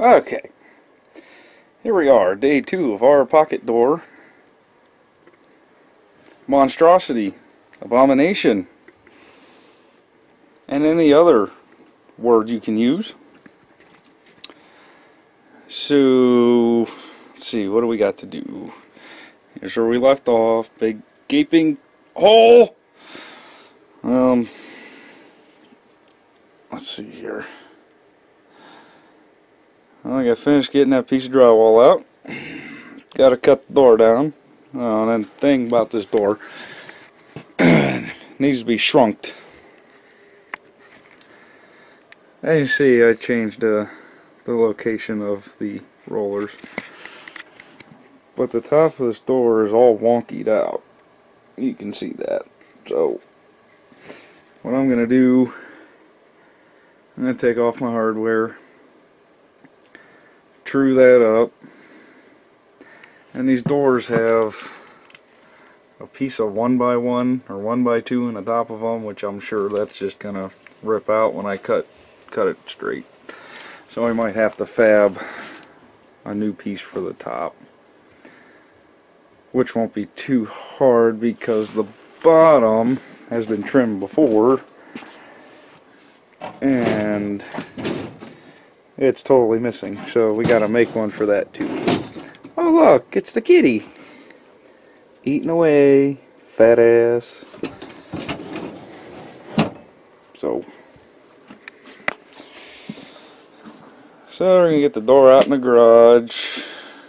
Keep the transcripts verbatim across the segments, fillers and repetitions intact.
Okay, here we are, day two of our pocket door. Monstrosity, abomination, and any other word you can use. So, let's see, what do we got to do? Here's where we left off. Big gaping hole. Um, let's see here. Well, I got finished getting that piece of drywall out. Got to cut the door down. Oh, and then the thing about this door needs to be shrunked. As you see, I changed uh, the location of the rollers, but the top of this door is all wonkied out. You can see that. So what I'm gonna do, I'm gonna take off my hardware, true that up, and these doors have a piece of one by one or one by two in the top of them, which I'm sure that's just gonna rip out when I cut cut it straight. So I might have to fab a new piece for the top, which won't be too hard because the bottom has been trimmed before and it's totally missing, so we gotta make one for that too. Oh look, it's the kitty eating away, fat ass. So So we're going to get the door out in the garage,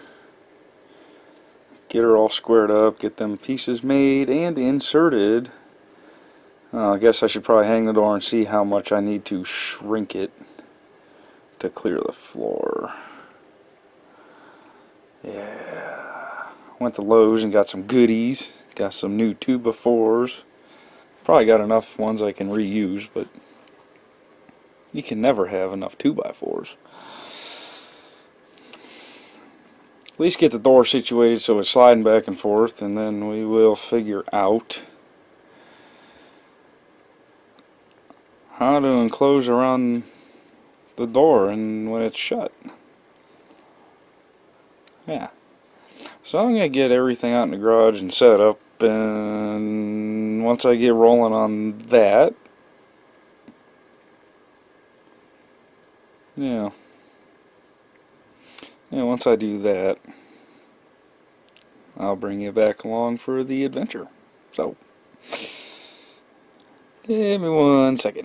get her all squared up, get them pieces made and inserted. Uh, I guess I should probably hang the door and see how much I need to shrink it to clear the floor. Yeah. Went to Lowe's and got some goodies. Got some new two by fours. Probably got enough ones I can reuse, but you can never have enough two by fours. At least get the door situated so it's sliding back and forth, and then we will figure out how to enclose around the door and when it's shut. Yeah. So I'm going to get everything out in the garage and set up, and once I get rolling on that, yeah. And once I do that, I'll bring you back along for the adventure. So, give me one second.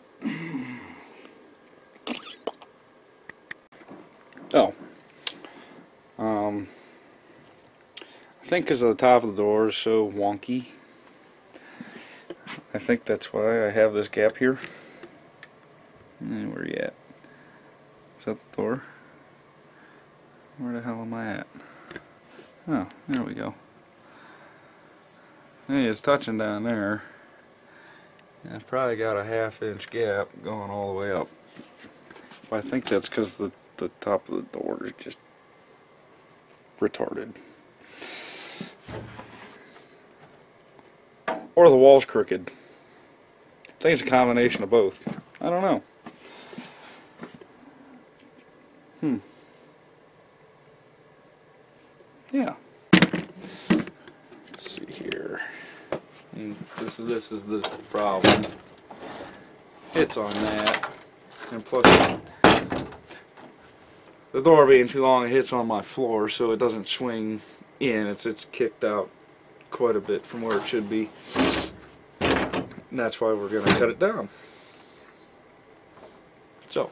Oh. Um, I think because the top of the door is so wonky, I think that's why I have this gap here. And where are you at? Is that the door? Where the hell am I at? Oh, there we go. Hey, it's touching down there. I've probably got a half inch gap going all the way up. But I think that's because the, the top of the door is just retarded. Or the wall's crooked. I think it's a combination of both. I don't know. Hmm. Yeah. Let's see here. And this is this is the problem. Hits on that, and plus the door being too long, it hits on my floor, so it doesn't swing in. It's it's kicked out quite a bit from where it should be, and that's why we're gonna cut it down. So.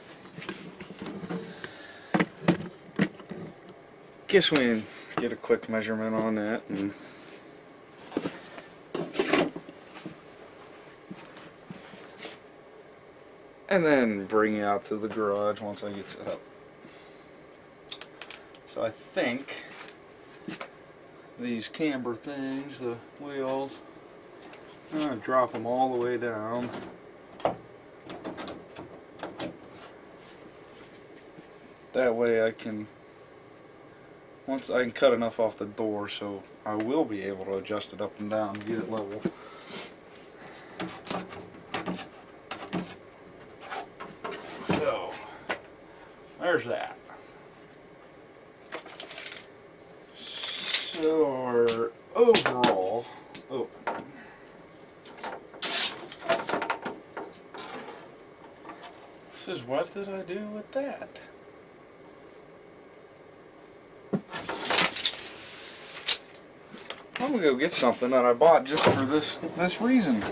Guess we can get a quick measurement on that, and and then bring it out to the garage once I get set up. So I think these camber things, the wheels, I'm gonna drop them all the way down. That way I can Once I can cut enough off the door, so I will be able to adjust it up and down and get it level. So, there's that. So our overall opening. This is what did I do with that? I'm gonna go get something that I bought just for this this reason.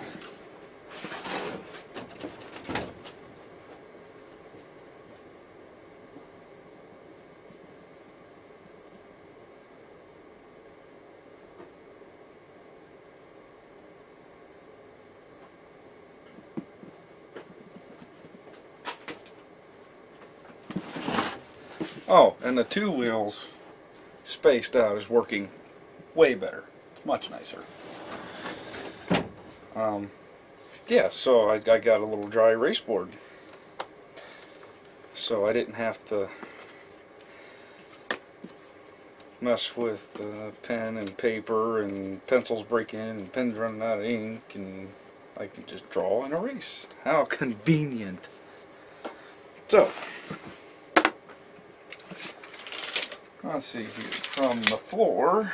Oh, and the two wheels spaced out is working way better. It's much nicer. Um, yeah, so I, I got a little dry erase board. So I didn't have to mess with uh, pen and paper and pencils breaking and pens running out of ink, and I can just draw and erase. How convenient. So, let's see here, from the floor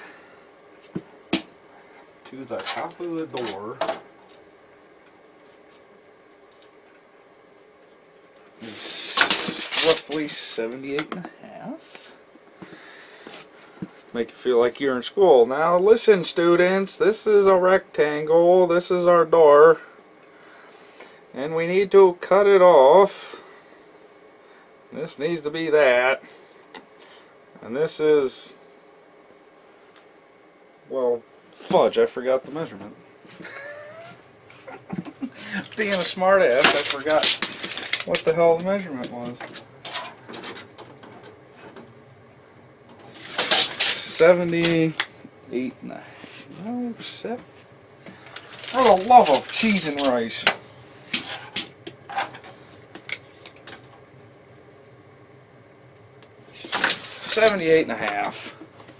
to the top of the door is roughly seventy-eight and a half. Make you feel like you're in school. Now listen, students, this is a rectangle, this is our door, and we need to cut it off. This needs to be that. And this is, well, fudge, I forgot the measurement. Being a smart ass, I forgot what the hell the measurement was. seventy-eight and a half. No, seven. For the love of cheese and rice. seventy-eight and a half.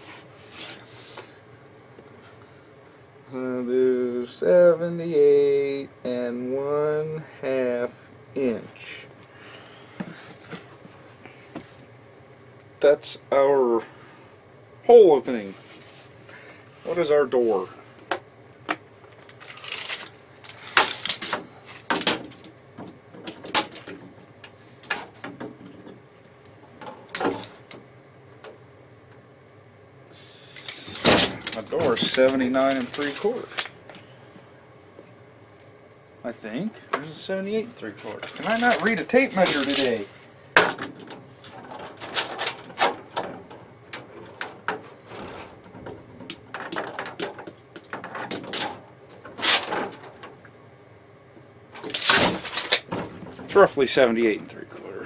So do seventy-eight and one half inch. That's our hole opening. What is our door? My door is seventy-nine and three quarters. I think. There's a seventy-eight and three quarters. Can I not read a tape measure today? It's roughly seventy-eight and three quarter.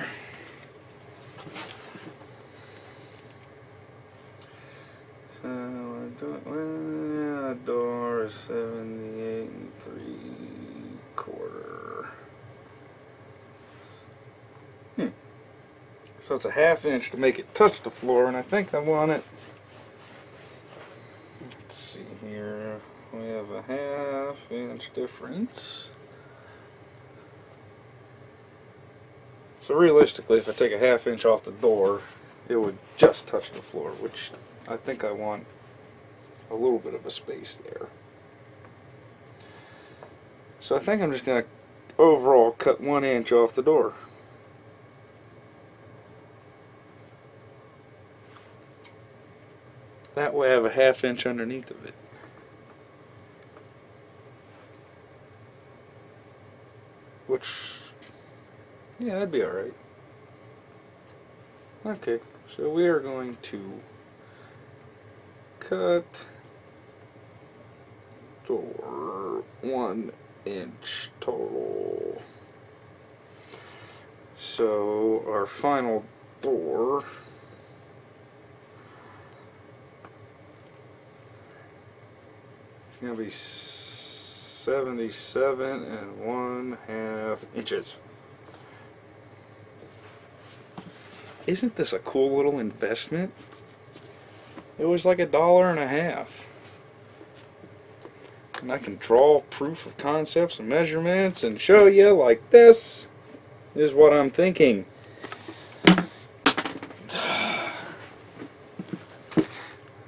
So the door is seventy-eight and three quarter. Hmm. So it's a half inch to make it touch the floor, and I think I want it. Let's see here. We have a half inch difference. So realistically, if I take a half inch off the door, it would just touch the floor, which I think I want a little bit of a space there. So I think I'm just going to overall cut one inch off the door. That way I have a half inch underneath of it. Which, yeah, that'd be alright. Okay, so we are going to cut door one inch total. So our final door is going to be seventy-seven and one half inches. Isn't this a cool little investment? It was like a dollar and a half. And I can draw proof of concepts and measurements and show you like this is what I'm thinking.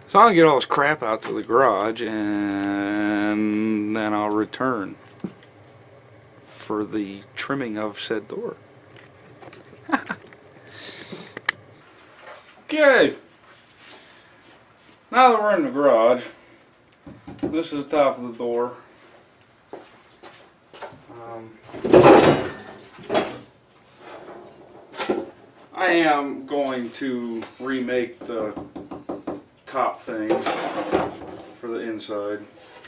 So I'll get all this crap out to the garage and then I'll return for the trimming of said door. Okay, now that we're in the garage, this is the top of the door. Um, I am going to remake the top things for the inside.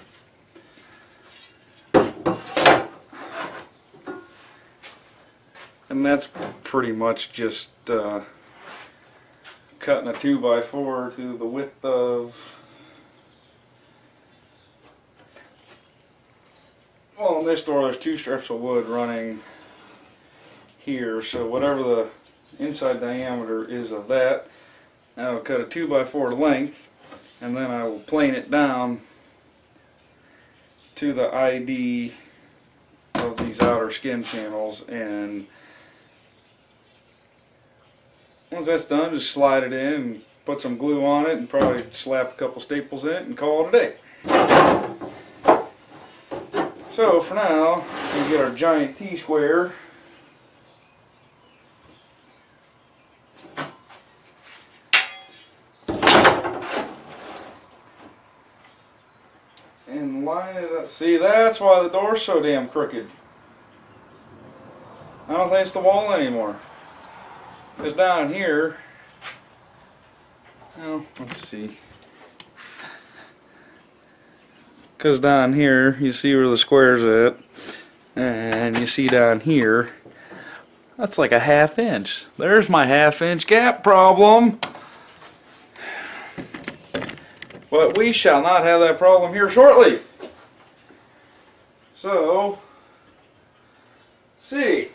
And that's pretty much just uh, cutting a two by four to the width of, well, in this door there's two strips of wood running here, so whatever the inside diameter is of that, I will cut a two by four length, and then I will plane it down to the I D of these outer skin panels, and once that's done, just slide it in and put some glue on it and probably slap a couple staples in it and call it a day. So for now, we get our giant T-square. And line it up. See, that's why the door's so damn crooked. I don't think it's the wall anymore. Because down here, well, let's see. Because down here, you see where the square's at, and you see down here, that's like a half inch. There's my half inch gap problem. But we shall not have that problem here shortly. So, let's see.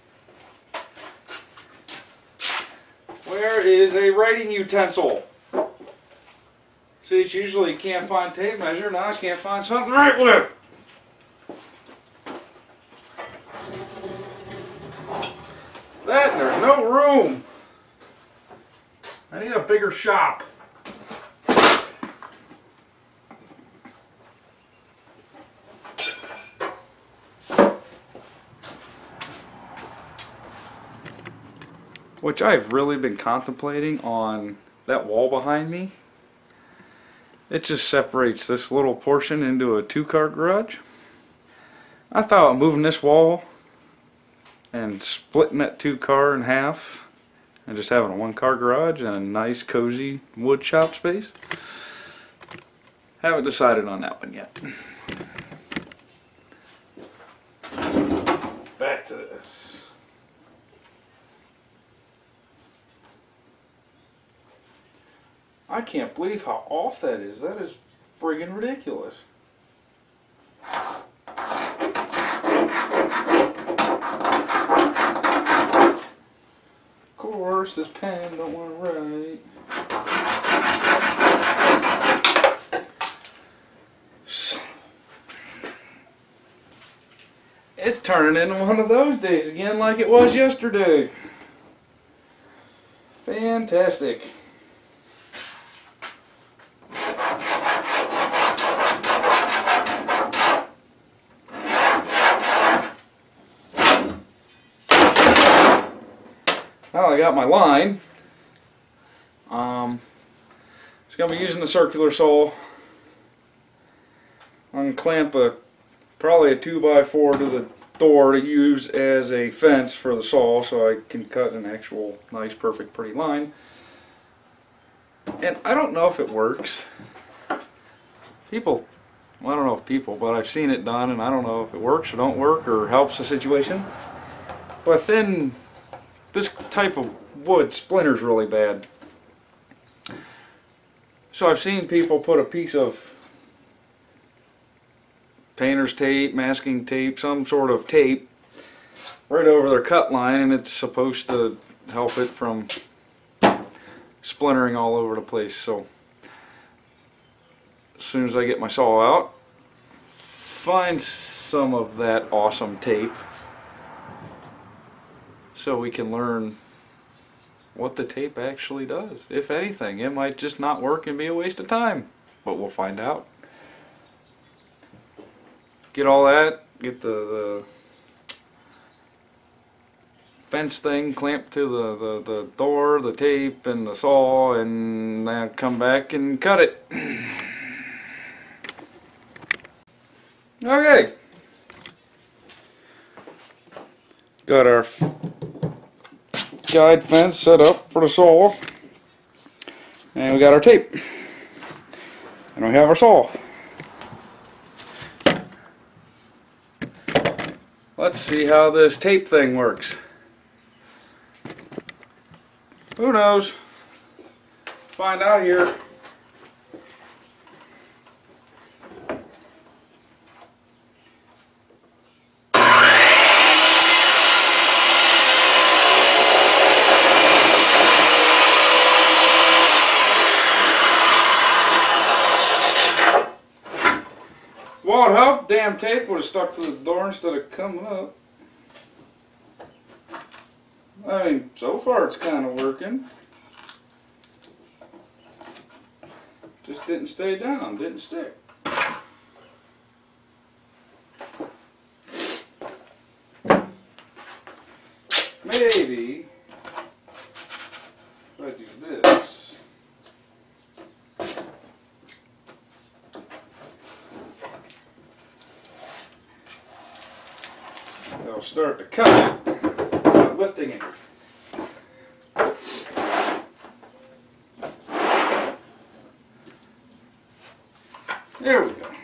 Where is a writing utensil? See, it's usually you can't find tape measure. Now I can't find something to write with. That, there's no room. I need a bigger shop. Which I've really been contemplating on that wall behind me. It just separates this little portion into a two-car garage. I thought moving this wall and splitting that two-car in half and just having a one-car garage and a nice cozy wood shop space. Haven't decided on that one yet. Back to this. I can't believe how off that is. That is friggin' ridiculous. Of course, this pen don't want to write. It's turning into one of those days again like it was yesterday. Fantastic. Well, I got my line. Um, just gonna be using the circular saw. I'm gonna clamp a probably a two by four to the door to use as a fence for the saw, so I can cut an actual nice, perfect, pretty line. And I don't know if it works. People, well, I don't know if people, but I've seen it done, and I don't know if it works or don't work or helps the situation. But then this type of wood splinters really bad. So I've seen people put a piece of painter's tape, masking tape, some sort of tape right over their cut line, and it's supposed to help it from splintering all over the place. So as soon as I get my saw out, find some of that awesome tape so we can learn what the tape actually does. If anything, it might just not work and be a waste of time, but we'll find out. Get all that, get the, the fence thing clamped to the, the, the door, the tape, and the saw, and then come back and cut it. Okay. Got our guide fence set up for the saw, and we got our tape, and we have our saw. Let's see how this tape thing works. Who knows? Find out here. Well, I'd hope damn tape would have stuck to the door instead of coming up. I mean, so far it's kind of working. Just didn't stay down, didn't stick. Maybe if I do this, it'll start to cut it without lifting it. There we go.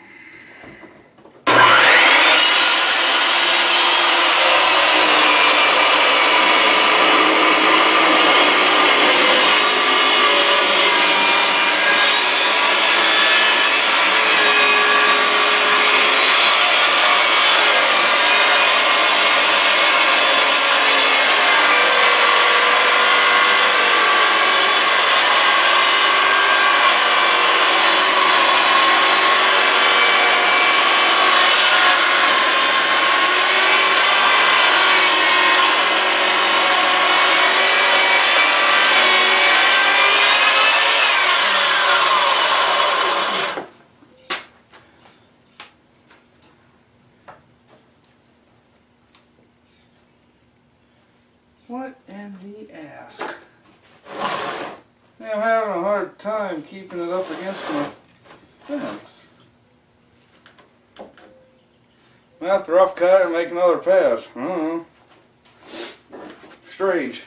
What in the ass? Man, I'm having a hard time keeping it up against my fence. I have to rough cut it and make another pass. I don't know. Strange.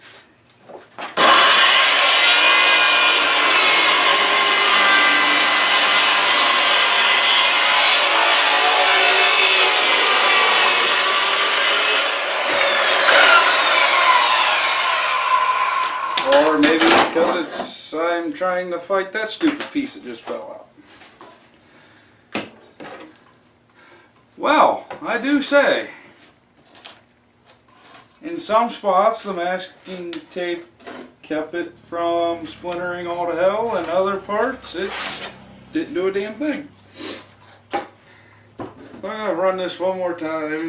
Or maybe because it's I'm trying to fight that stupid piece that just fell out. Well, I do say, in some spots the masking tape kept it from splintering all to hell, and other parts it didn't do a damn thing. I'll run this one more time.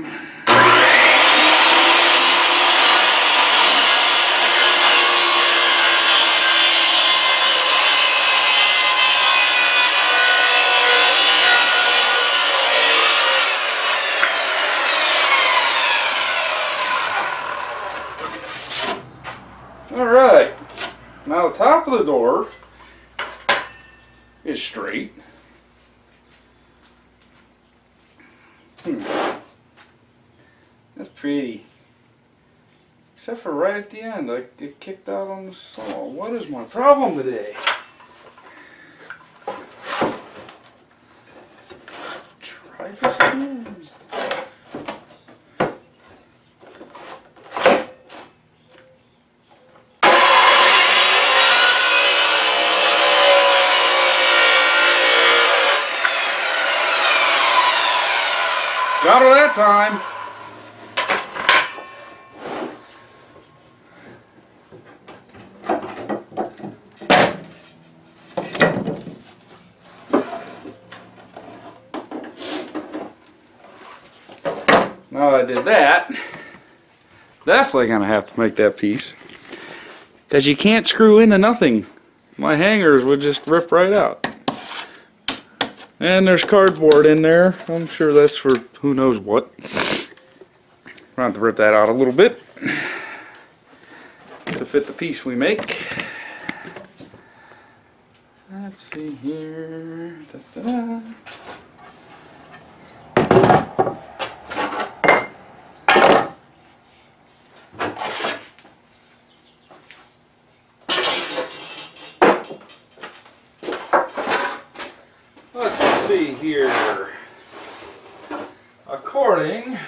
Alright, now the top of the door is straight. Hmm. That's pretty. Except for right at the end, I get kicked out on the saw. What is my problem today? Try this again. Got her that time. Now that I did that, definitely gonna have to make that piece. because you can't screw into nothing. My hangers would just rip right out. And there's cardboard in there. I'm sure that's for who knows what. I'll have to rip that out a little bit to fit the piece we make. Let's see here. Da, da, da. Let's see here. According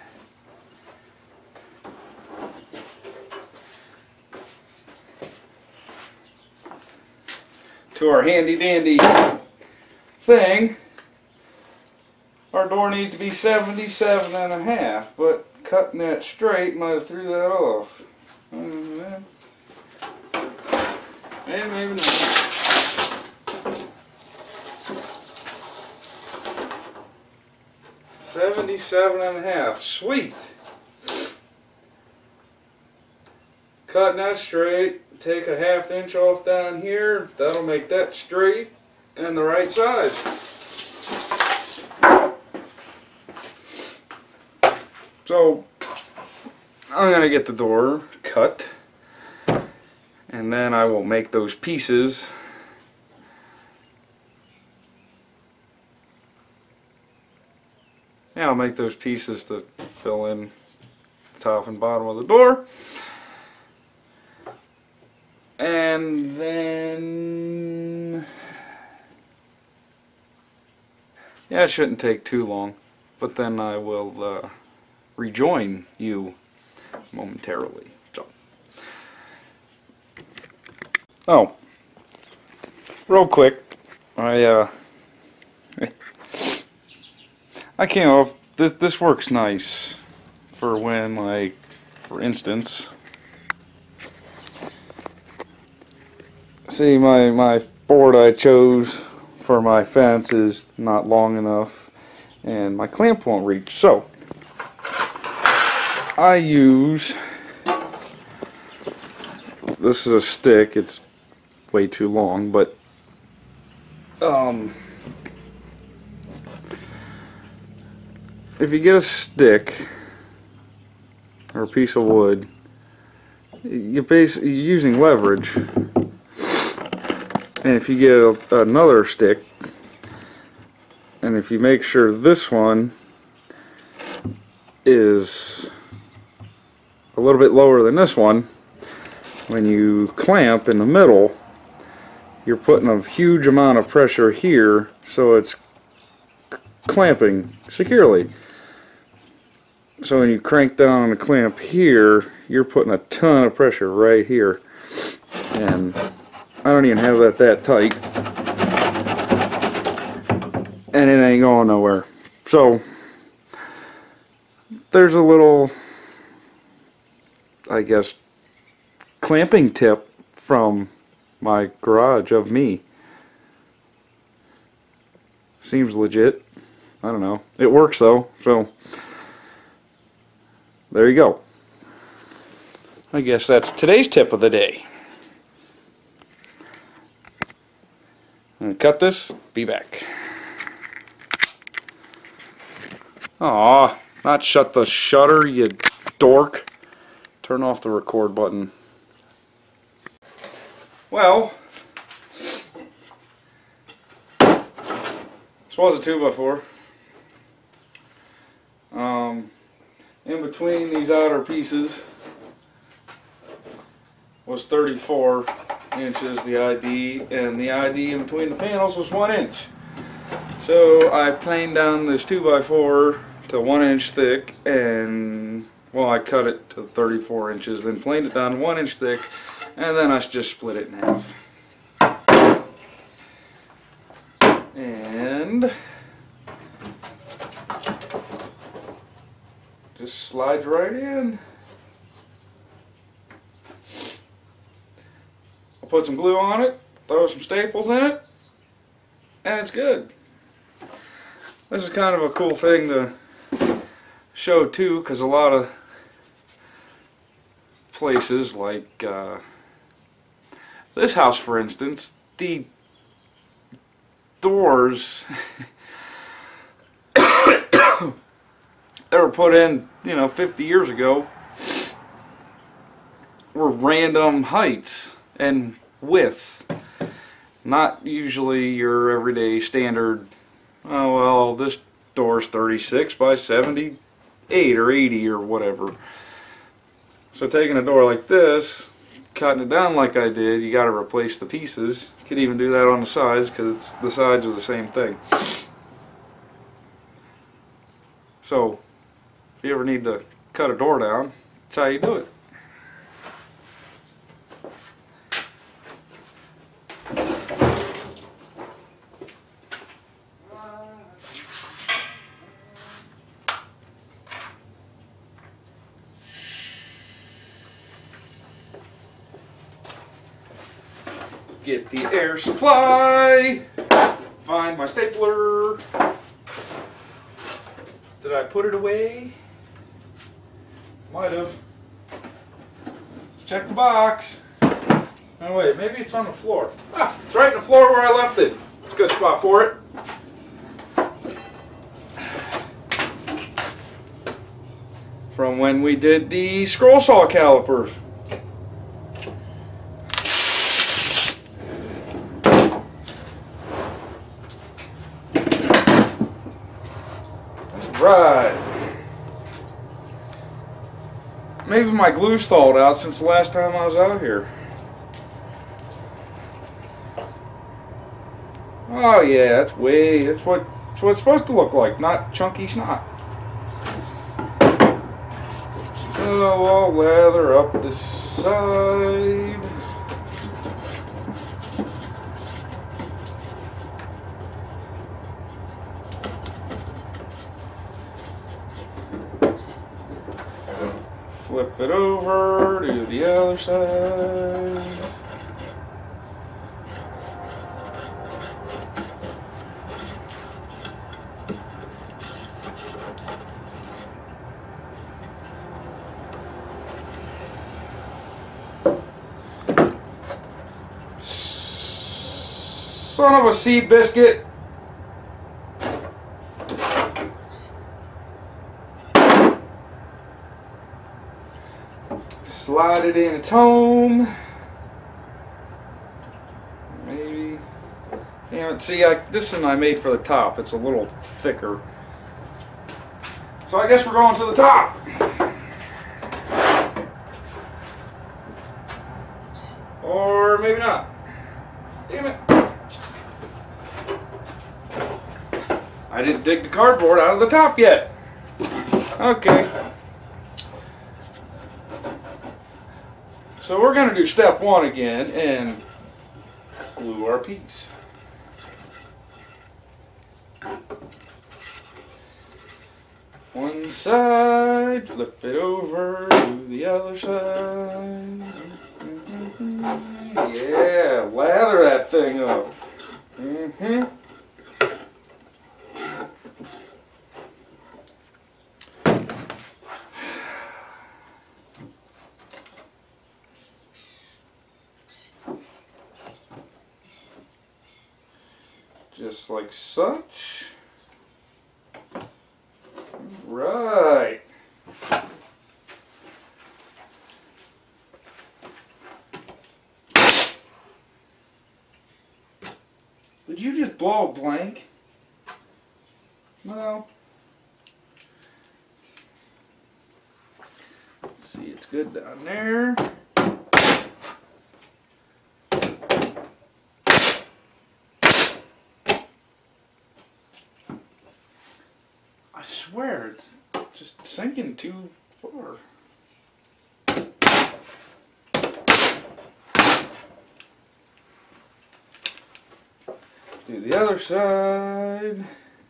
to our handy dandy thing, our door needs to be seventy-seven and a half, but cutting that straight might have threw that off. And maybe not. seventy-seven and a half. Sweet. Cutting that straight. Take a half inch off down here. That'll make that straight and the right size. So I'm gonna get the door cut, and then I will make those pieces. Yeah, I'll make those pieces to fill in the top and bottom of the door. And then, yeah, it shouldn't take too long, but then I will uh, rejoin you momentarily. So, oh, real quick, I uh, I came up. This this works nice for when, like, for instance. See, my, my board I chose for my fence is not long enough and my clamp won't reach, so I use, this is a stick, it's way too long, but um, if you get a stick or a piece of wood, you're basically using leverage. And if you get a, another stick, and if you make sure this one is a little bit lower than this one, when you clamp in the middle, you're putting a huge amount of pressure here, so it's clamping securely. So when you crank down on the clamp here, you're putting a ton of pressure right here. And I don't even have that that tight, and it ain't going nowhere. So there's a little, I guess, clamping tip from my garage of me. Seems legit. I don't know. It works though, so there you go. I guess that's today's tip of the day. I'm gonna cut this, be back. Aw, not shut the shutter, you dork. Turn off the record button. Well, this was a two by four. Um, in between these outer pieces was thirty-four inches, the I D, and the I D in between the panels was one inch. So I planed down this two by four to one inch thick, and well, I cut it to thirty-four inches, then planed it down to one inch thick, and then I just split it in half. And just slides right in. Put some glue on it, throw some staples in it, and it's good. This is kind of a cool thing to show too, because a lot of places like uh, this house, for instance, the doors that were put in, you know, fifty years ago were random heights and widths. Not usually your everyday standard, oh well, this door's thirty-six by seventy-eight or eighty or whatever. So taking a door like this, cutting it down like I did, you got to replace the pieces. You could even do that on the sides because it's, the sides are the same thing. So if you ever need to cut a door down, that's how you do it. Get the air supply, find my stapler. Did I put it away? Might have. Check the box. Oh wait, maybe it's on the floor. Ah, it's right in the floor where I left it. It's a good spot for it. From when we did the scroll saw calipers. Right. Maybe my glue stalled out since the last time I was out here. Oh yeah, that's way, that's what, that's what it's supposed to look like, not chunky snot. So I'll lather up this side. Flip it over to the other side. Son of a seed biscuit. Slide it in its home. Maybe. Damn, see, I, this one I made for the top. It's a little thicker. So I guess we're going to the top. Or maybe not. Damn it. I didn't dig the cardboard out of the top yet. Okay. So we're going to do step one again and glue our piece. One side, flip it over to the other side. Yeah, lather that thing up. Mm-hmm. Just like such. Right. Did you just blow a blank? No. Let's see, it's good down there. I swear it's just sinking too far. Do the other side.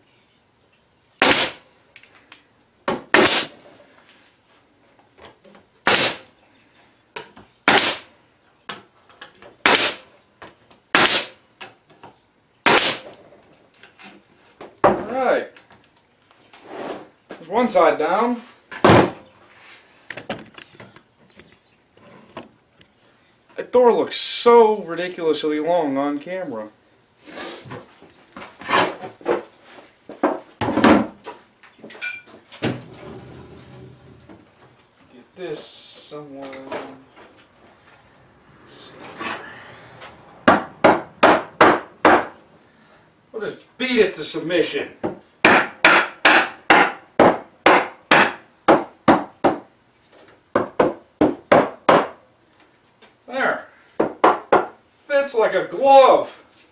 All right. There's one side down. That door looks so ridiculously long on camera. Get this somewhere. Let's see. We'll just beat it to submission. There. Fits like a glove.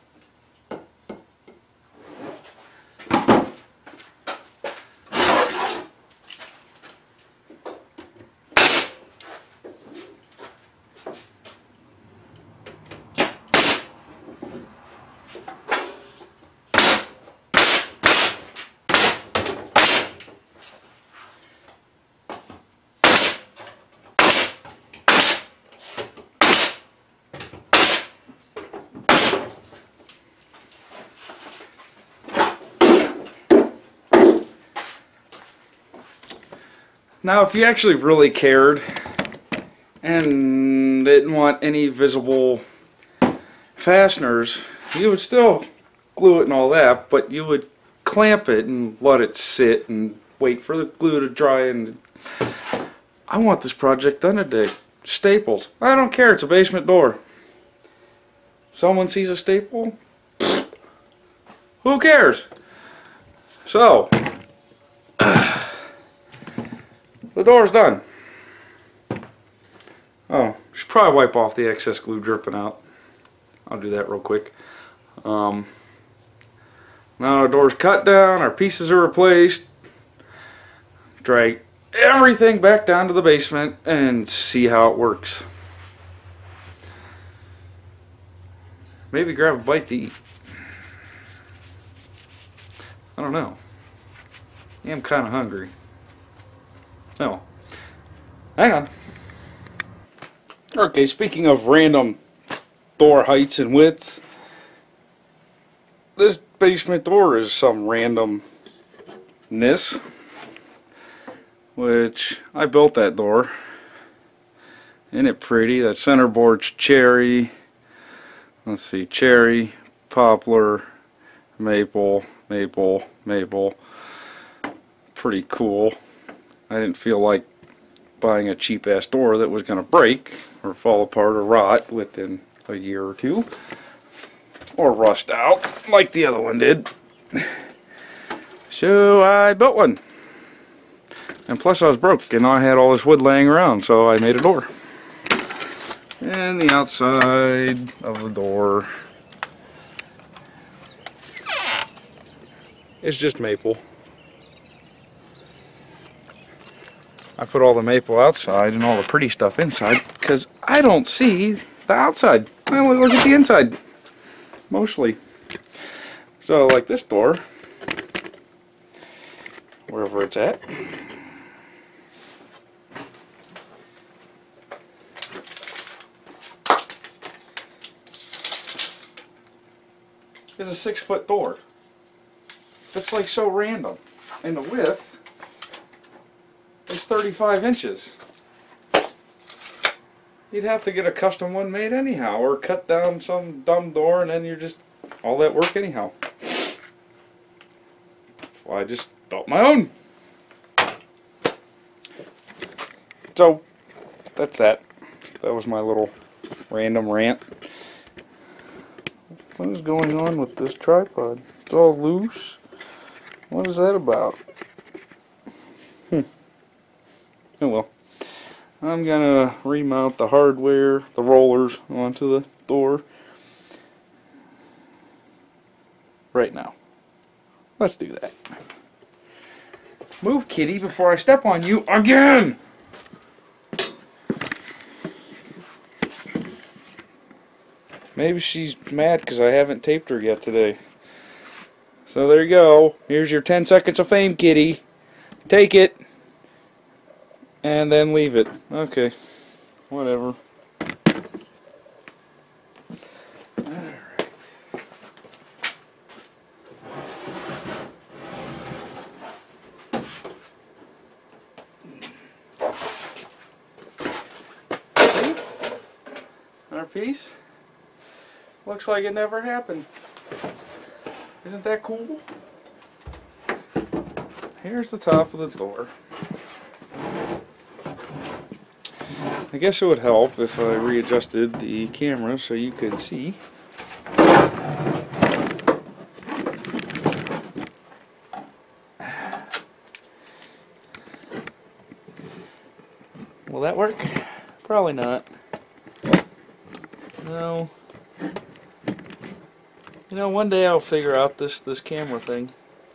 Now, if you actually really cared and didn't want any visible fasteners, you would still glue it and all that, but you would clamp it and let it sit and wait for the glue to dry. And I want this project done today. Staples. I don't care. It's a basement door. Someone sees a staple? Who cares? So, the door's done. Oh, should probably wipe off the excess glue dripping out. I'll do that real quick. Um, now our door's cut down, our pieces are replaced. Drag everything back down to the basement and see how it works. Maybe grab a bite to eat. I don't know. I am kind of hungry. Oh, hang on. Okay, speaking of random door heights and widths, this basement door is some randomness, which I built that door. Isn't it pretty? That center board's cherry. Let's see, cherry, poplar, maple, maple, maple. Pretty cool. I didn't feel like buying a cheap ass door that was going to break or fall apart or rot within a year or two, or rust out like the other one did. So I built one, and plus I was broke and I had all this wood laying around, so I made a door. And the outside of the door is just maple. I put all the maple outside and all the pretty stuff inside because I don't see the outside. I only look at the inside, mostly. So like this door, wherever it's at, is a six foot door. That's like so random. And the width is thirty-five inches. You'd have to get a custom one made anyhow, or cut down some dumb door and then you're just all that work anyhow. Well, I just built my own. So that's that. That was my little random rant. What is going on with this tripod? It's all loose. What is that about? Hmm. Oh well. I'm gonna remount the hardware, the rollers, onto the door right now. Let's do that. Move, kitty, before I step on you again! Maybe she's mad because I haven't taped her yet today. So there you go. Here's your ten seconds of fame, kitty. Take it. And then leave it. Okay. Whatever. Alright. Our piece. Looks like it never happened. Isn't that cool? Here's the top of the door. I guess it would help if I readjusted the camera so you could see. Will that work? Probably not. No. You know, one day I'll figure out this this camera thing.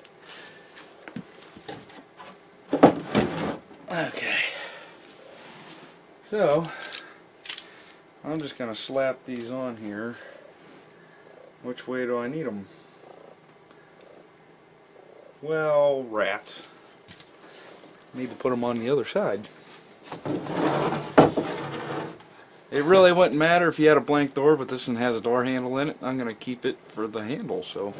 Okay. So, I'm just going to slap these on here. Which way do I need them? Well, rats. Need to put them on the other side. It really wouldn't matter if you had a blank door, but this one has a door handle in it. I'm going to keep it for the handle, so.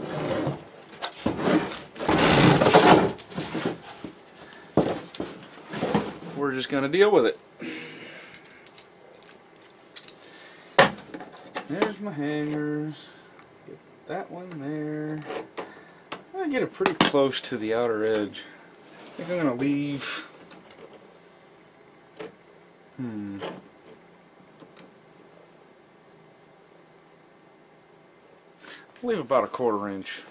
We're just going to deal with it. There's my hangers. Get that one there. I'm going to get it pretty close to the outer edge. I think I'm going to leave. Hmm. Leave about a quarter inch.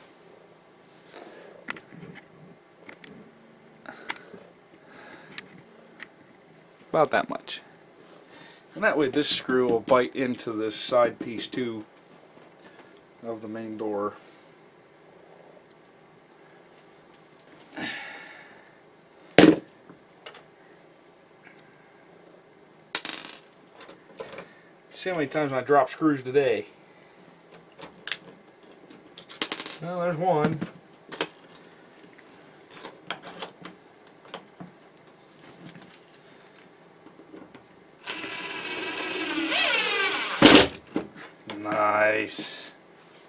About that much. And that way this screw will bite into this side piece too of the main door. See how many times I drop screws today. Well, there's one. Nice.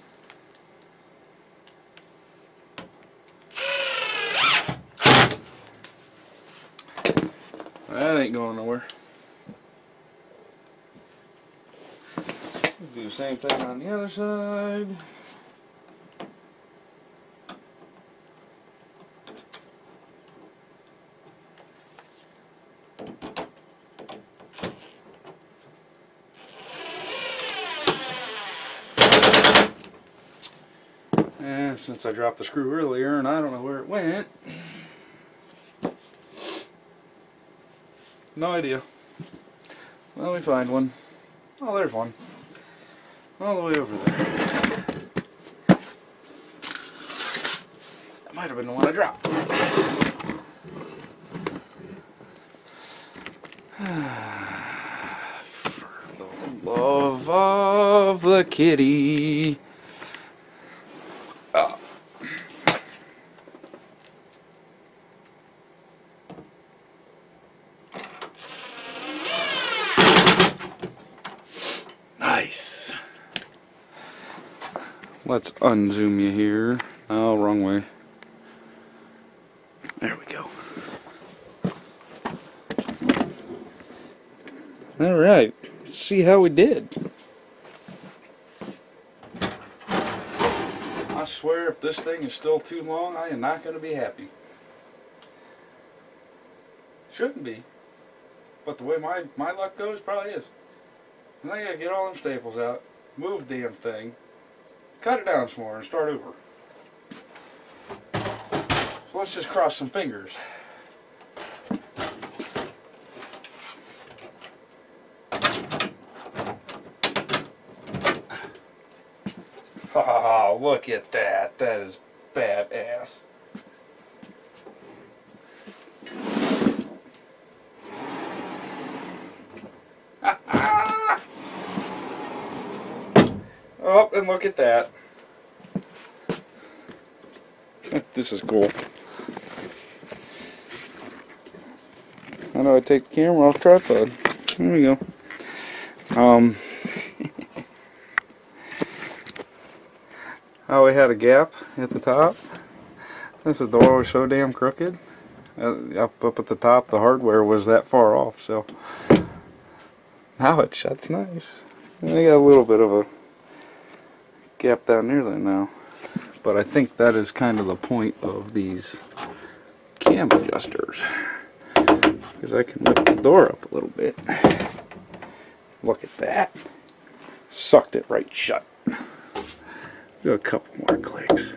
That ain't going nowhere. Do the same thing on the other side. And since I dropped the screw earlier and I don't know where it went, no idea. Let me find one. Oh, there's one. All the way over there. That might have been the one I dropped. For the love of the kitty. Oh. Nice. Let's unzoom you here. Oh, wrong way. There we go. Alright, let's see how we did. I swear if this thing is still too long, I am not going to be happy. Shouldn't be. But the way my, my luck goes, probably is. And I got to get all them staples out, move the damn thing, cut it down some more, and start over. So let's just cross some fingers. Oh, look at that. That is badass. Oh, and look at that. This is cool. How do I take the camera off tripod? There we go. Um... Oh, we had a gap at the top. This door was so damn crooked. Uh, up, up at the top, the hardware was that far off, so now it shuts nice. And I got a little bit of a gap down near there now. But I think that is kind of the point of these cam adjusters. Because I can lift the door up a little bit. Look at that. Sucked it right shut. Do a couple more clicks.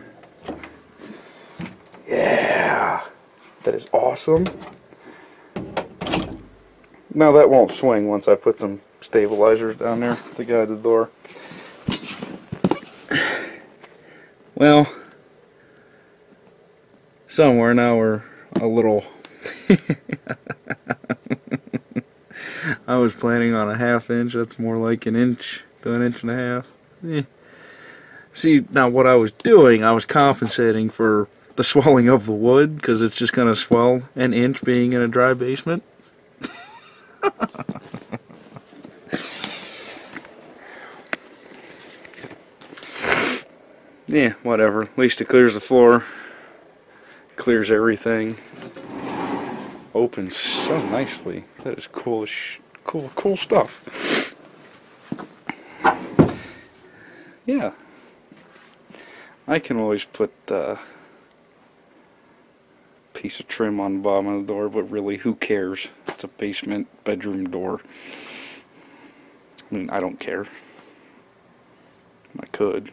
Yeah. That is awesome. Now that won't swing once I put some stabilizers down there to guide the door. Well, somewhere now we're a little... I was planning on a half inch. That's more like an inch to an inch and a half. Eh. See, now what I was doing, I was compensating for the swelling of the wood, because it's just going to swell an inch being in a dry basement. Yeah, whatever. At least it clears the floor. Clears everything. Opens so nicely. That is cool, cool, cool stuff. Yeah. I can always put uh, a piece of trim on the bottom of the door, but really, who cares? It's a basement bedroom door. I mean, I don't care. I could.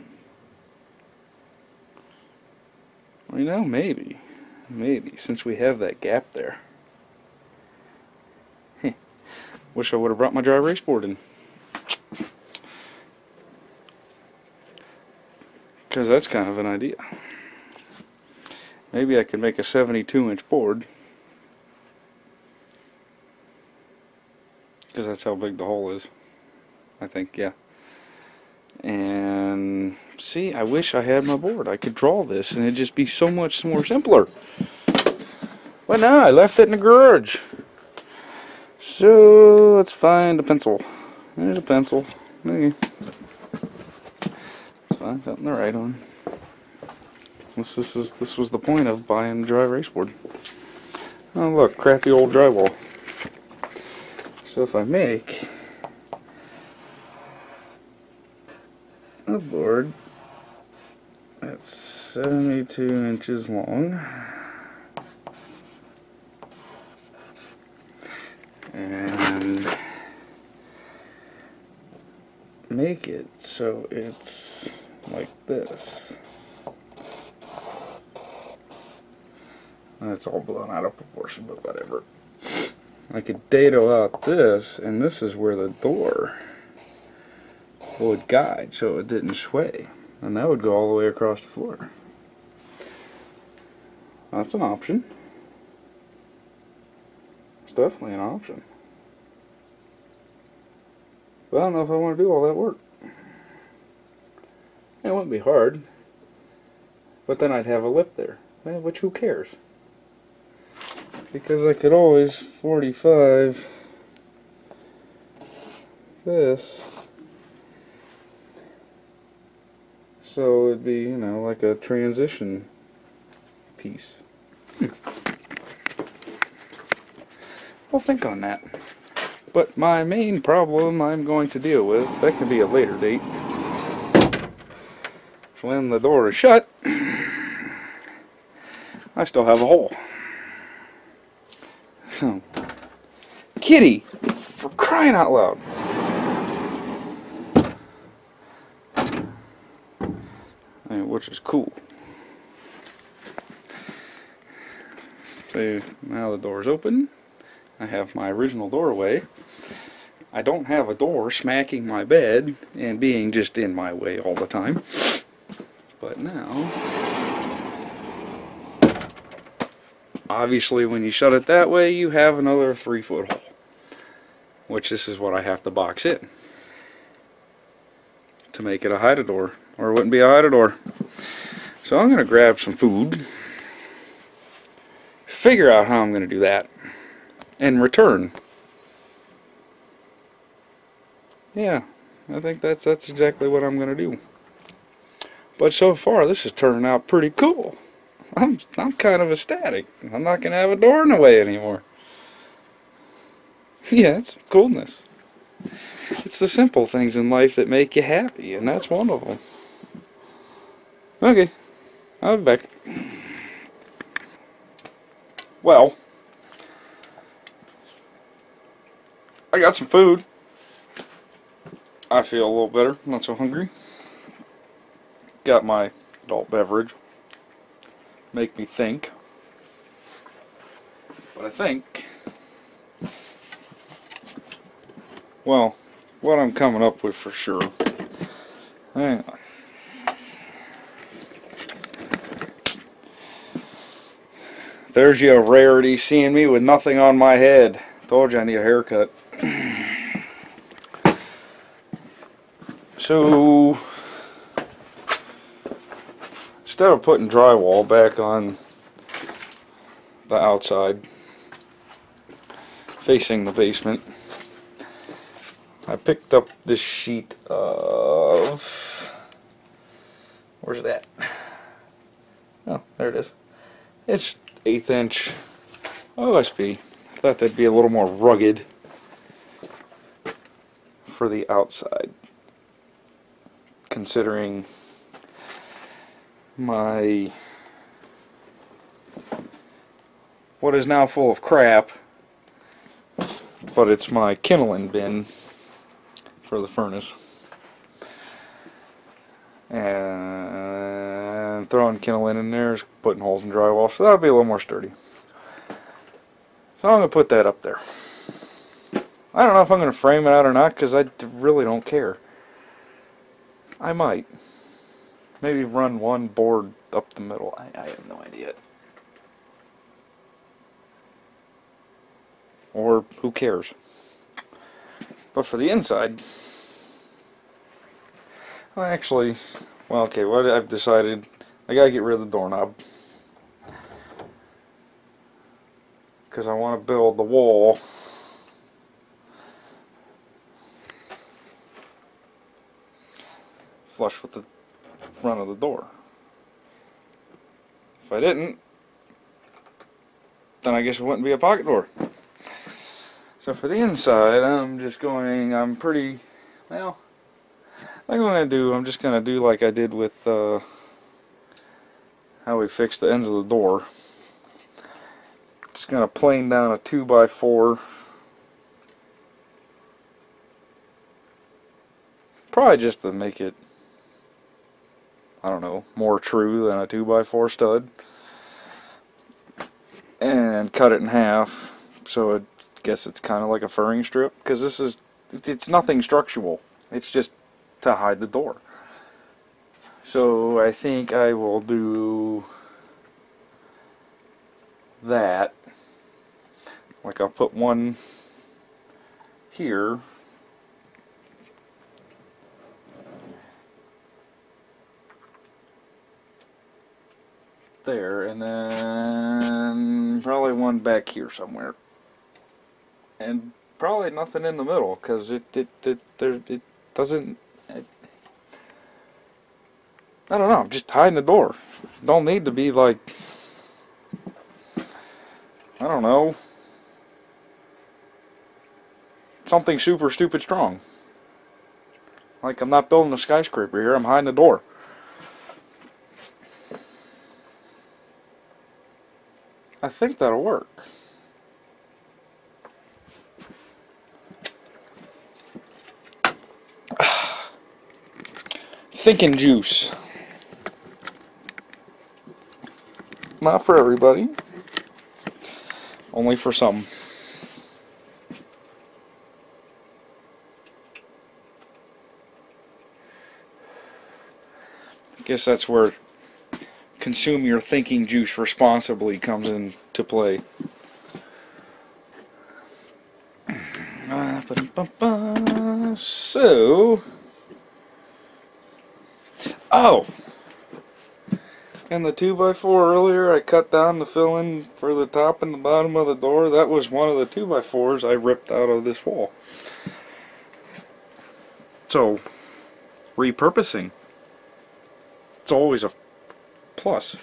Well, you know, maybe. Maybe, since we have that gap there. Heh. Wish I would have brought my dry erase board in. Because that's kind of an idea. Maybe I could make a seventy-two inch board. Because that's how big the hole is. I think, yeah. And see, I wish I had my board. I could draw this and it'd just be so much more simpler. But no, I left it in the garage. So let's find a pencil. There's a pencil. Maybe. Let's find something to write on. This, this is this was the point of buying a dry erase board. Oh look, crappy old drywall. So if I make a board that's seventy-two inches long and make it so it's like this. That's all blown out of proportion, but whatever. I could dado out this, and this is where the door would guide so it didn't sway, and that would go all the way across the floor. That's an option. It's definitely an option. But I don't know if I want to do all that work. It wouldn't be hard, but then I'd have a lip there, which who cares? Because I could always forty-five this. So it'd be, you know, like a transition piece. Hmm. I'll think on that. But my main problem I'm going to deal with, that can be a later date. When the door is shut, I still have a hole. So, kitty! For crying out loud! Which is cool. So now the door is open. I have my original doorway. I don't have a door smacking my bed and being just in my way all the time. But now, obviously when you shut it that way, you have another three foot hole. Which this is what I have to box in to make it a hide-a-door. Or it wouldn't be a hide-a-door. So I'm going to grab some food, figure out how I'm going to do that, and return. Yeah, I think that's that's exactly what I'm going to do. But so far, this is turning out pretty cool. I'm I'm kind of ecstatic. I'm not going to have a door in the way anymore. Yeah, it's coolness. It's the simple things in life that make you happy, and that's one of them. Okay, I'll be back. Well, I got some food. I feel a little better, not so hungry. Got my adult beverage. Make me think. But I think, well, what I'm coming up with for sure. Hang on. There's your rarity, seeing me with nothing on my head. Told you I need a haircut. So, instead of putting drywall back on the outside, facing the basement, I picked up this sheet of, where's it at? Oh, there it is. It's eighth inch O S B. I thought that'd be a little more rugged for the outside, considering my what is now full of crap, but it's my kindling bin for the furnace, and throwing kindling in there is putting holes in drywall, so that'll be a little more sturdy. So I'm going to put that up there. I don't know if I'm going to frame it out or not, because I really don't care. I might. Maybe run one board up the middle. I, I have no idea. Or who cares? But for the inside, I actually, well, okay, what I've decided, I gotta get rid of the doorknob, because I want to build the wall flush with the front of the door. If I didn't, then I guess it wouldn't be a pocket door. So for the inside, I'm just going, I'm pretty, well, what I'm going to do, I'm just going to do like I did with uh, how we fixed the ends of the door. Just going to plane down a two by four. Probably just to make it, I don't know, more true than a two by four stud. And cut it in half, so I guess it's kind of like a furring strip, because this is, it's nothing structural. It's just to hide the door. So I think I will do that. Like I'll put one here. There, and then probably one back here somewhere, and probably nothing in the middle, because it it it there it doesn't. It, I don't know. Just hiding the door. Don't need to be like, I don't know, something super stupid strong. Like I'm not building a skyscraper here. I'm hiding the door. I think that'll work. Thinking juice. Not for everybody. Only for some. I guess that's where consume your thinking juice responsibly comes into play. So, oh, and the two by four earlier I cut down to fill in for the top and the bottom of the door. That was one of the two by fours I ripped out of this wall. So, repurposing. It's always a plus.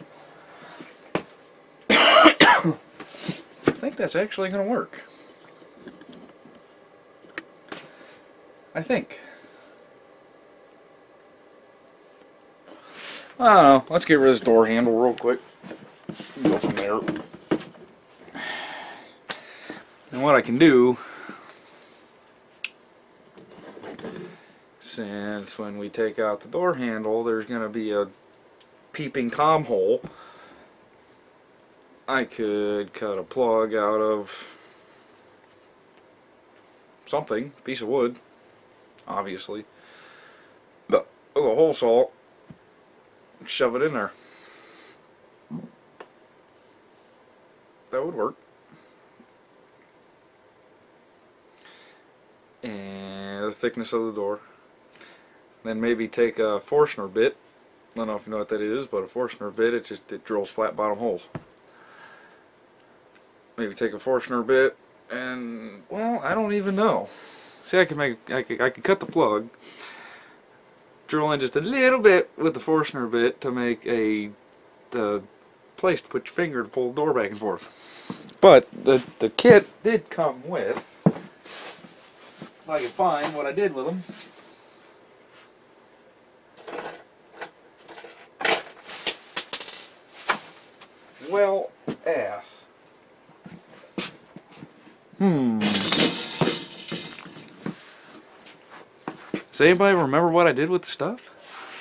I think that's actually going to work. I think. I don't know. Let's get rid of this door handle real quick. Go from there. And what I can do, since when we take out the door handle, there's going to be a peeping Tom hole, I could cut a plug out of something, piece of wood, obviously, with a hole saw, shove it in there. That would work. And the thickness of the door. Then maybe take a Forstner bit. I don't know if you know what that is, but a Forstner bit, it just it drills flat bottom holes. Maybe take a Forstner bit and, well, I don't even know. See, I could make I could I could cut the plug, drill in just a little bit with the Forstner bit to make a the place to put your finger to pull the door back and forth. But the the kit did come with, if I can find what I did with them. Well, ass. Hmm. Does anybody remember what I did with the stuff?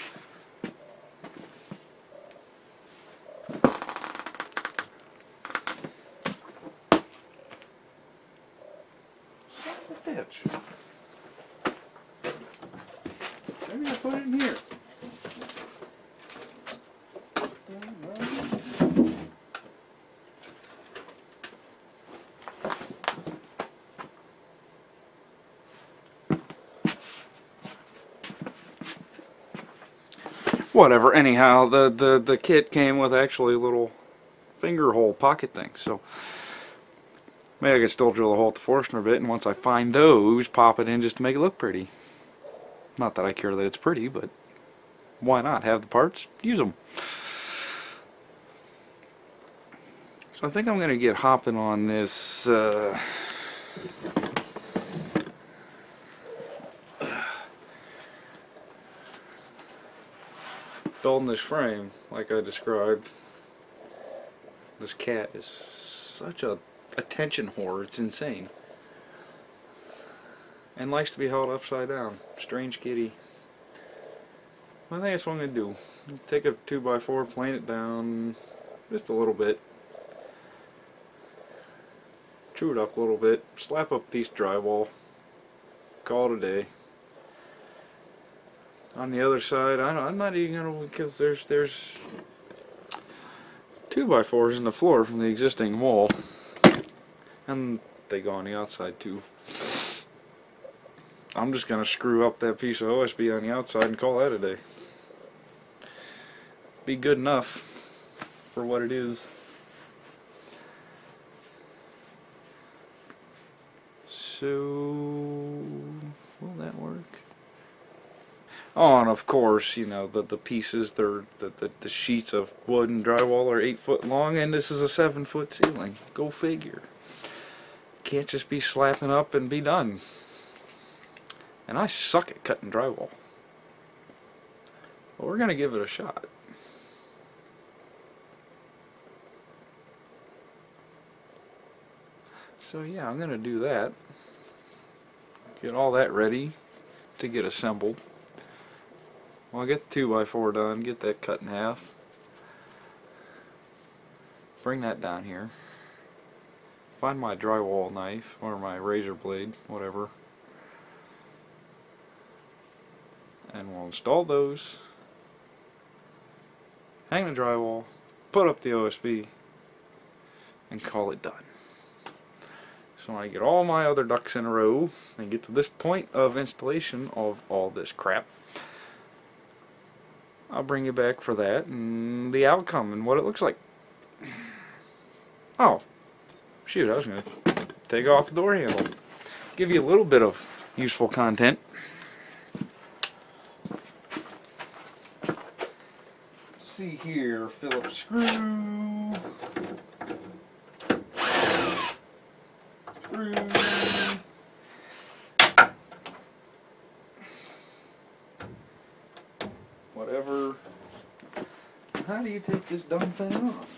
Son of a bitch. Maybe I put it in here. Whatever, anyhow, the, the, the kit came with actually a little finger hole pocket thing, so maybe I could still drill a hole with the Forstner bit, and once I find those, pop it in just to make it look pretty. Not that I care that it's pretty, but why not? Have the parts, use them. So I think I'm going to get hopping on this uh, building this frame like I described. This cat is such a attention whore, it's insane. And likes to be held upside down. Strange kitty. I think that's what I'm going to do. Take a two by four, plane it down just a little bit. Chew it up a little bit. Slap up a piece of drywall. Call it a day. On the other side, I don't, I'm not even going to, because there's, there's two by fours in the floor from the existing wall. And they go on the outside too. I'm just going to screw up that piece of O S B on the outside and call that a day. Be good enough for what it is. So, will that work? Oh, and of course, you know, the, the pieces, they're, the, the, the sheets of wood and drywall are eight foot long, and this is a seven foot ceiling. Go figure. Can't just be slapping up and be done. And I suck at cutting drywall. But we're going to give it a shot. So yeah, I'm going to do that. Get all that ready to get assembled. Well, I'll get the two by four done, get that cut in half. Bring that down here. Find my drywall knife, or my razor blade, whatever. And we'll install those. Hang the drywall, put up the O S B, and call it done. So when I get all my other ducks in a row and get to this point of installation of all this crap, I'll bring you back for that and the outcome and what it looks like. Oh, shoot, I was going to take off the door handle. Give you a little bit of useful content. Let's see here, Phillips screw. Screw. whatever. How do you take this dumb thing off?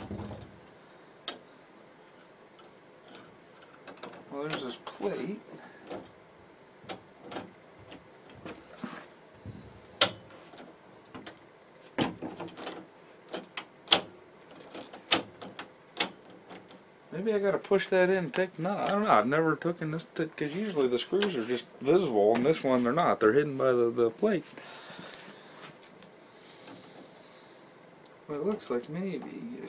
Well, there's this plate. Maybe I gotta push that in and take, no, I don't know, I've never taken this, because usually the screws are just visible, and this one they're not, they're hidden by the, the plate. Well, it looks like maybe, you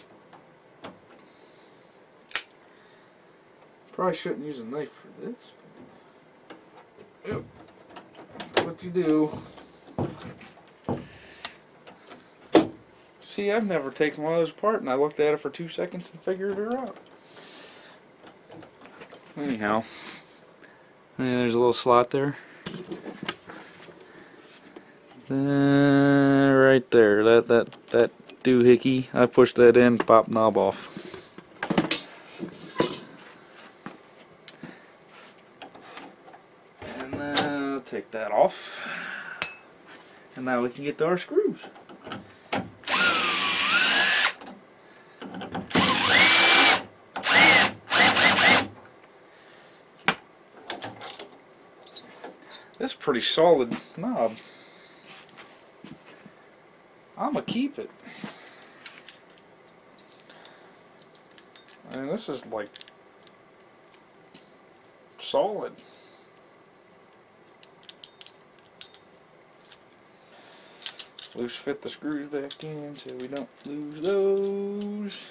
probably shouldn't use a knife for this. Yep. That's what you do. See, I've never taken one of those apart, and I looked at it for two seconds and figured it out. Anyhow, yeah, there's a little slot there. Uh, right there, that that that doohickey. I pushed that in, pop knob off. And then uh, take that off, and now we can get to our screws. This is a pretty solid knob. I'm gonna keep it. I mean, this is like solid. Loose fit the screws back in so we don't lose those.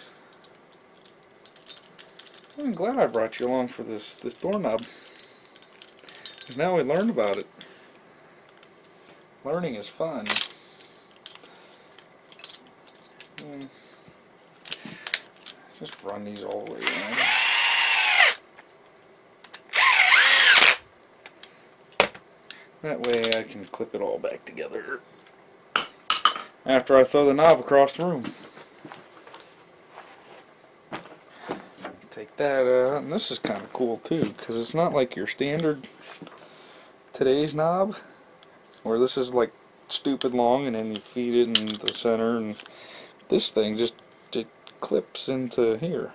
I'm glad I brought you along for this this doorknob. Now we learned about it. Learning is fun. Mm. Just run these all the way around. That way I can clip it all back together after I throw the knob across the room. Take that out, and this is kind of cool too, because it's not like your standard today's knob, where this is like stupid long and then you feed it in the center, and this thing just it clips into here.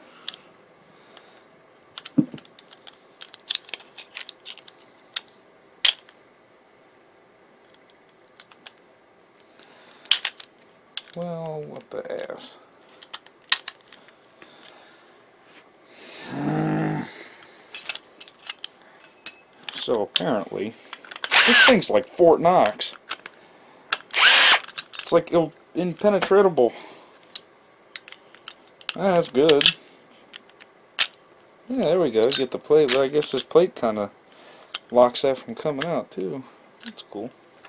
Well, what the ass. So apparently this thing's like Fort Knox. It's like impenetrable. Ah, that's good. Yeah, there we go. Get the plate, but I guess this plate kind of locks that from coming out too. That's cool.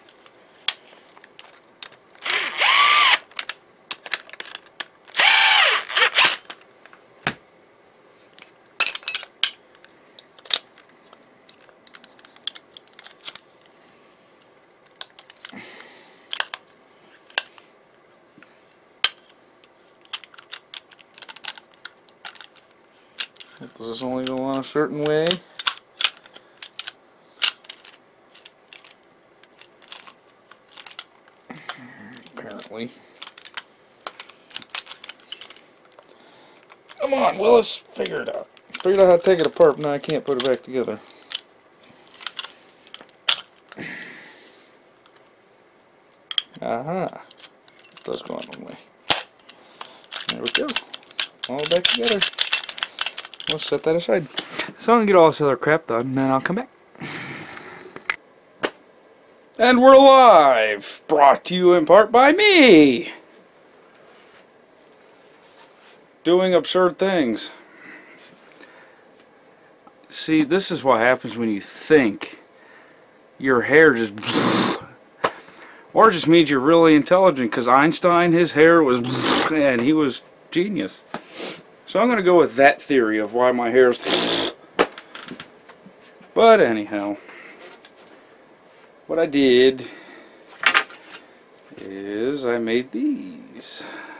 Does this only go on a certain way? Apparently. Come on, Willis, figure it out. Figured out how to take it apart, now I can't put it back together. Aha. It does go on one way. There we go. All back together. We'll set that aside. So I'm going to get all this other crap done, and then I'll come back. And we're live! Brought to you in part by me! Doing absurd things. See, this is what happens when you think. Your hair just... Or it just means you're really intelligent, because Einstein, his hair was... and he was genius. So I'm going to go with that theory of why my hair's... But anyhow, what I did is I made these.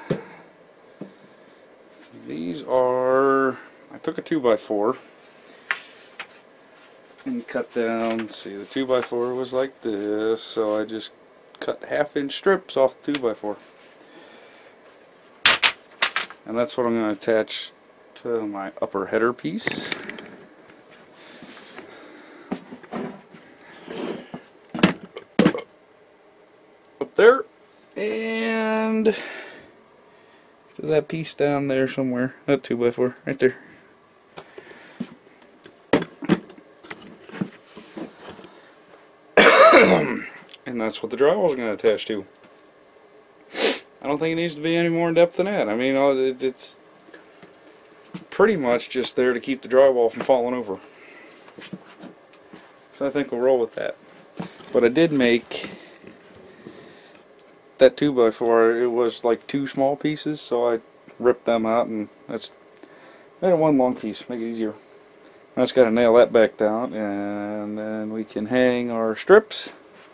These are... I took a two by four and cut down, see, the two by four was like this, so I just cut half inch strips off the two by four. And that's what I'm going to attach to my upper header piece. Up there. And to that piece down there somewhere. That two by four right there. And that's what the drywall is going to attach to. I don't think it needs to be any more in depth than that. I mean, it's pretty much just there to keep the drywall from falling over. So I think we'll roll with that. But I did make that two by four, it was like two small pieces, so I ripped them out and that's made it one long piece, make it easier. I just got to nail that back down and then we can hang our strips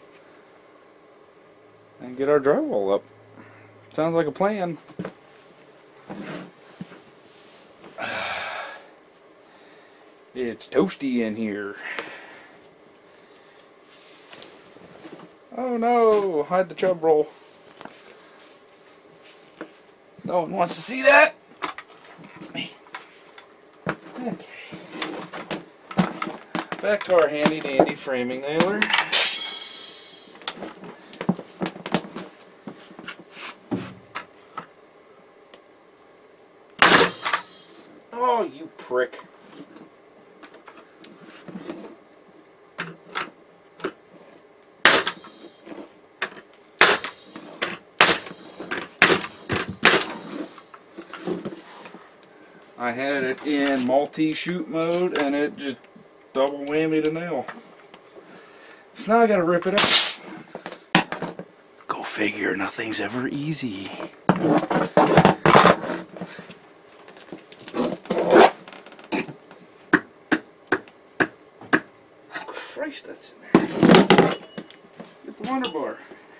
and get our drywall up. Sounds like a plan. It's toasty in here. Oh no, hide the chub roll. No one wants to see that. Okay. Back to our handy dandy framing nailer. Oh, you prick. I had it in multi-shoot mode and it just double whammied a nail. So now I gotta rip it up. Go figure, nothing's ever easy. Christ, that's in there. Get the Wonder Bar.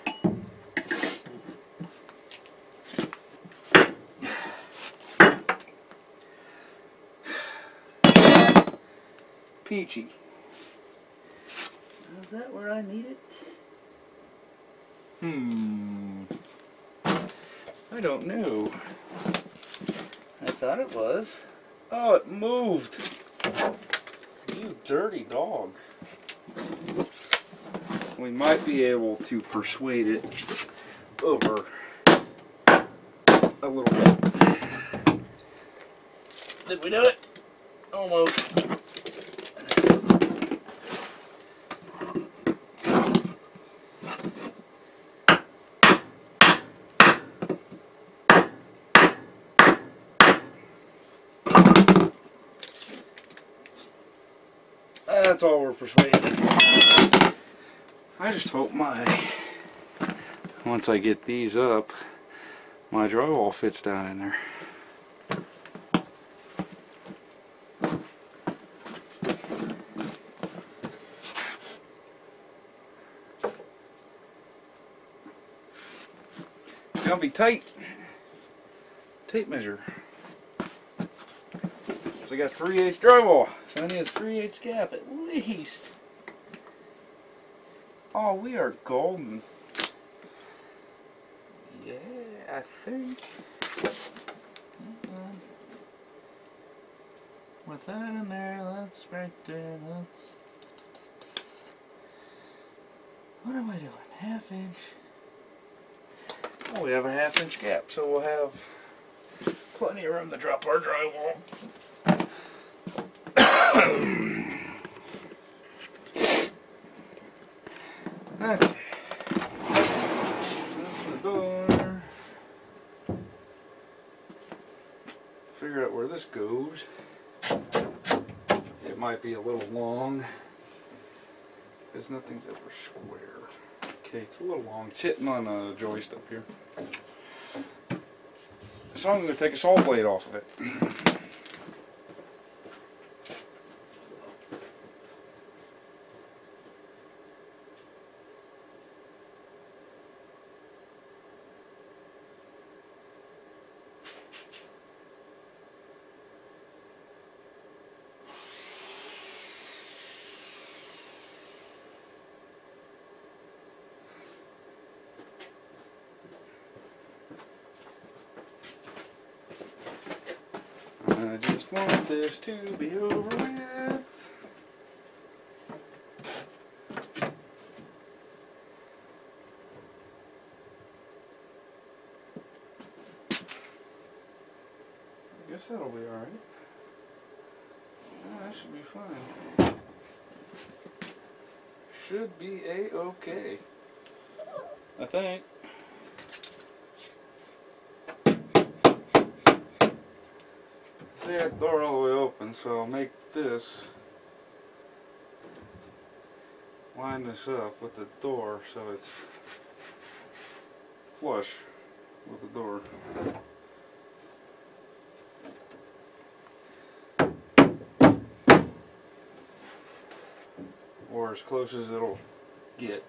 Peachy. Is that where I need it? Hmm. I don't know. I thought it was. Oh, it moved. You dirty dog. We might be able to persuade it over a little bit. Did we do it? Almost. That's all we're persuading. I just hope my, once I get these up, my drywall fits down in there. It's gonna be tight. Tape measure. So I got three eighths drywall. So I need a three eighths gap at least. Oh, we are golden. Yeah, I think. With that in there, that's right there. That's. What am I doing? Half inch. Oh, we have a half inch gap, so we'll have plenty of room to drop our drywall. Okay. That's the door. Figure out where this goes. It might be a little long because nothing's ever square. Okay, it's a little long. It's hitting on a joist up here. So I'm going to take a saw blade off of it. want this to be over with. I guess that'll be alright. Yeah, that should be fine. Should be a-okay. I think. See that door all the way open, so I'll make this line this up with the door so it's flush with the door. Or as close as it'll get.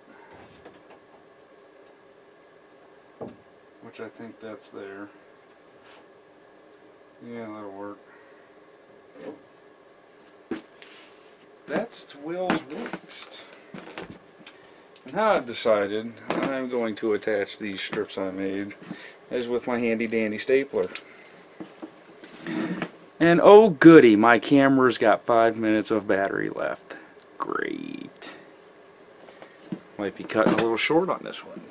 Which I think that's there. Yeah, that'll work. That's Will's Worst. And now I've decided I'm going to attach these strips I made as with my handy dandy stapler. And oh goody, my camera's got five minutes of battery left. Great. Might be cutting a little short on this one.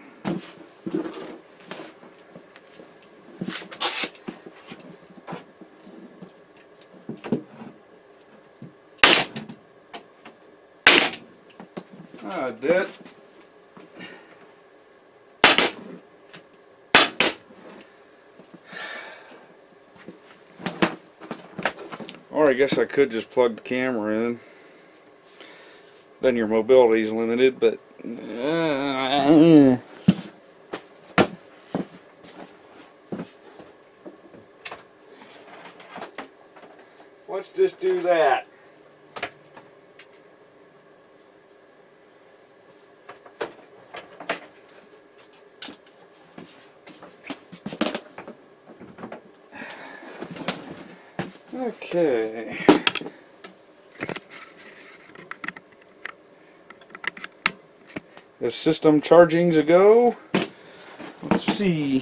I did. Or I guess I could just plug the camera in. Then your mobility is limited, but uh, let's just do that. Okay. The system charging's a go. Let's see.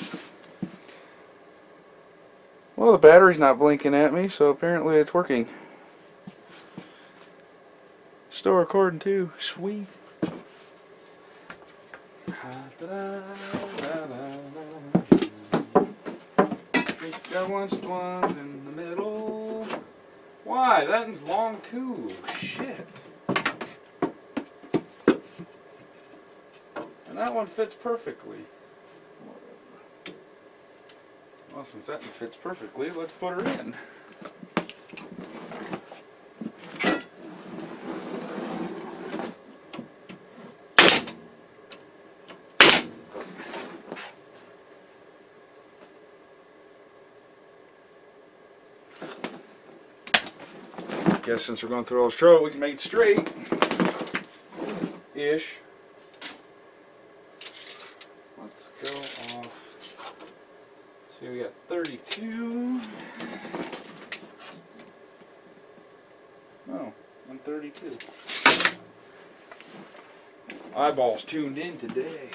Well, the battery's not blinking at me, so apparently it's working. Still recording too. Sweet. Got ones ones in the middle. Why? That one's long too. Shit. And that one fits perfectly. Well, since that one fits perfectly, let's put her in. Guess since we're going through all this trouble, we can make it straight. Ish. Let's go off. Let's see, we got thirty-two. Oh, I'm thirty-two. Eyeballs tuned in today.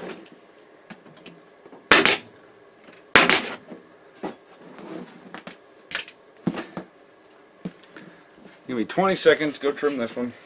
Give me twenty seconds, go trim this one.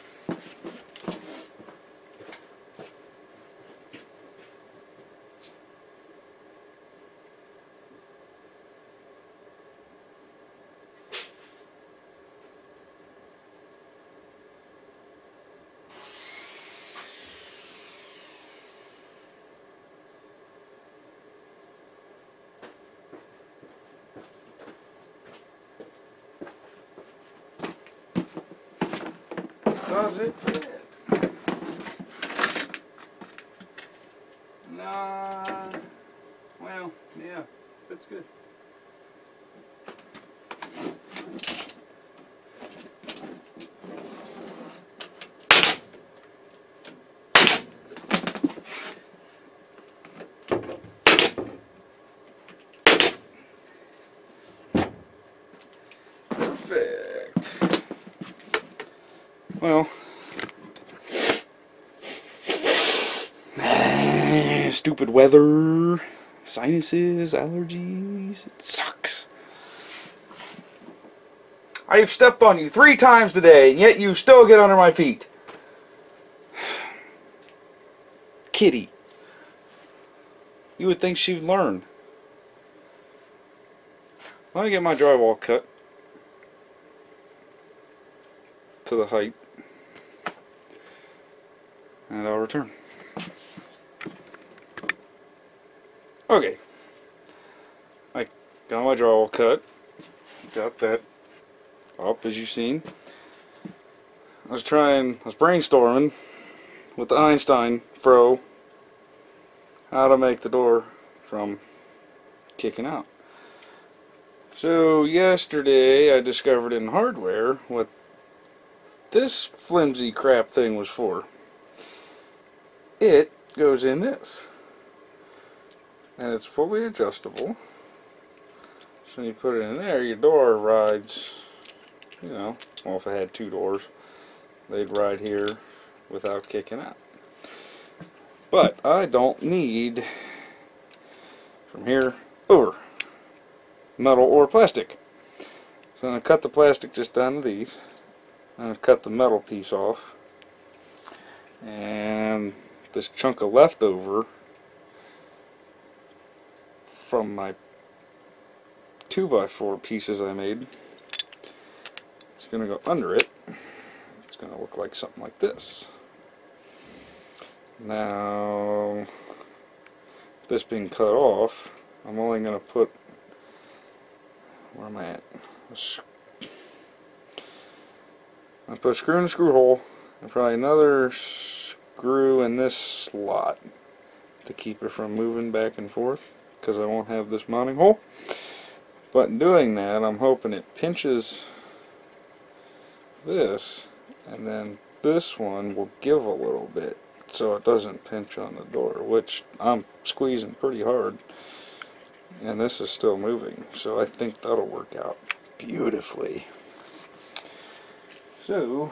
Does it fit? Nah. Well, yeah, fits good. Perfect. Well, stupid weather, sinuses, allergies, it sucks. I've stepped on you three times today, and yet you still get under my feet. Kitty. You would think she'd learn. Let me get my drywall cut to the height, and I'll return. Okay. I got my drywall cut. Got that up, as you've seen. I was trying, I was brainstorming with the Einstein fro how to make the door from kicking out. So yesterday I discovered in hardware what this flimsy crap thing was for. It goes in this, and it's fully adjustable. So when you put it in there, your door rides, you know, well, if I had two doors, they'd ride here without kicking out. But I don't need from here over metal or plastic. So I'm going to cut the plastic just down to these. I'm going to cut the metal piece off. And this chunk of leftover from my two by four pieces I made, it's going to go under it. It's going to look like something like this. Now, this being cut off, I'm only going to put, where am I at? I put a screw in the screw hole and probably another screw in this slot to keep it from moving back and forth, because I won't have this mounting hole. But in doing that, I'm hoping it pinches this, and then this one will give a little bit so it doesn't pinch on the door, which I'm squeezing pretty hard, and this is still moving, so I think that'll work out beautifully. So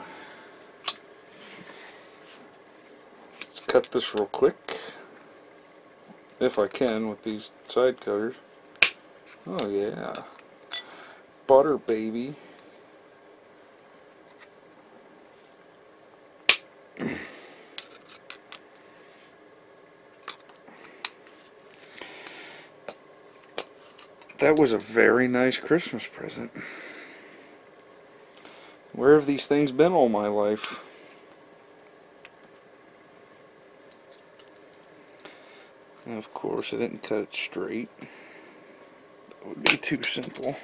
let's cut this real quick, if I can, with these side cutters. Oh yeah, butter baby. That was a very nice Christmas present. Where have these things been all my life? And of course I didn't cut it straight. That would be too simple.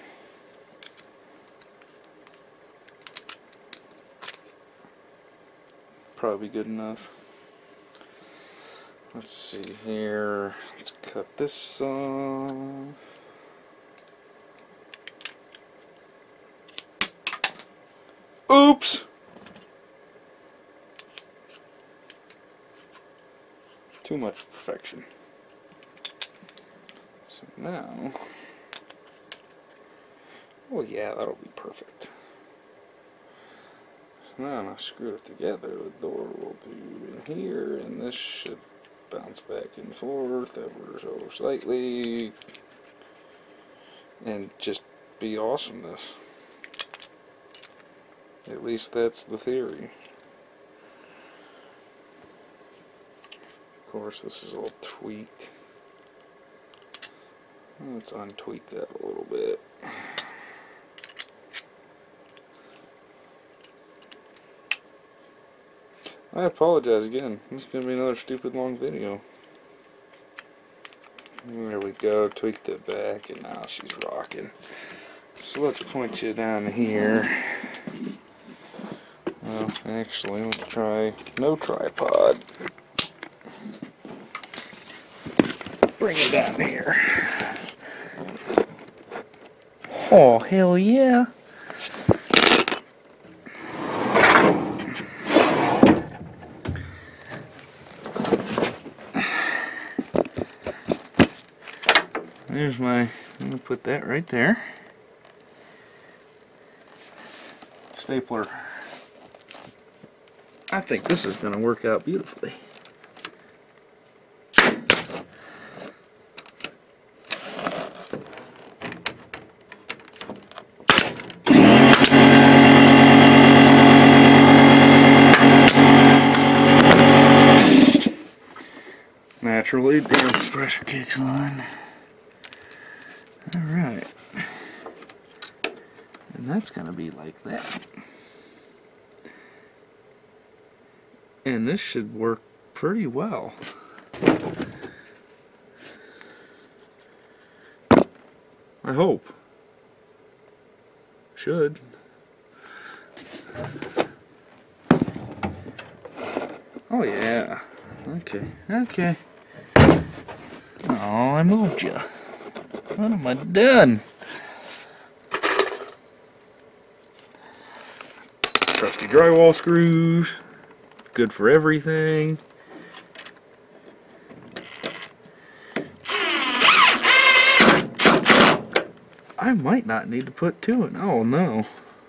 Probably good enough. Let's see here. Let's cut this off. Oops! Too much perfection. So now, oh yeah, that'll be perfect. So now when I screw it together, the door will do in here, and this should bounce back and forth ever so slightly, and just be awesomeness. At least that's the theory. Of course, this is all tweaked. Let's untweak that a little bit. I apologize again. This is going to be another stupid long video. There we go. Tweaked it back, and now she's rocking. So let's point you down here. Well, actually, let's try no tripod. Bring it down here. Oh, hell yeah. There's my, I'm going to put that right there. Stapler. I think this is going to work out beautifully. naturally, damn pressure kicks on. Alright. And that's gonna be like that. And this should work pretty well. I hope. Should. Oh yeah. Okay. Okay. Oh, I moved you. What am I doing? Trusty drywall screws. Good for everything. I might not need to put two in. Oh no.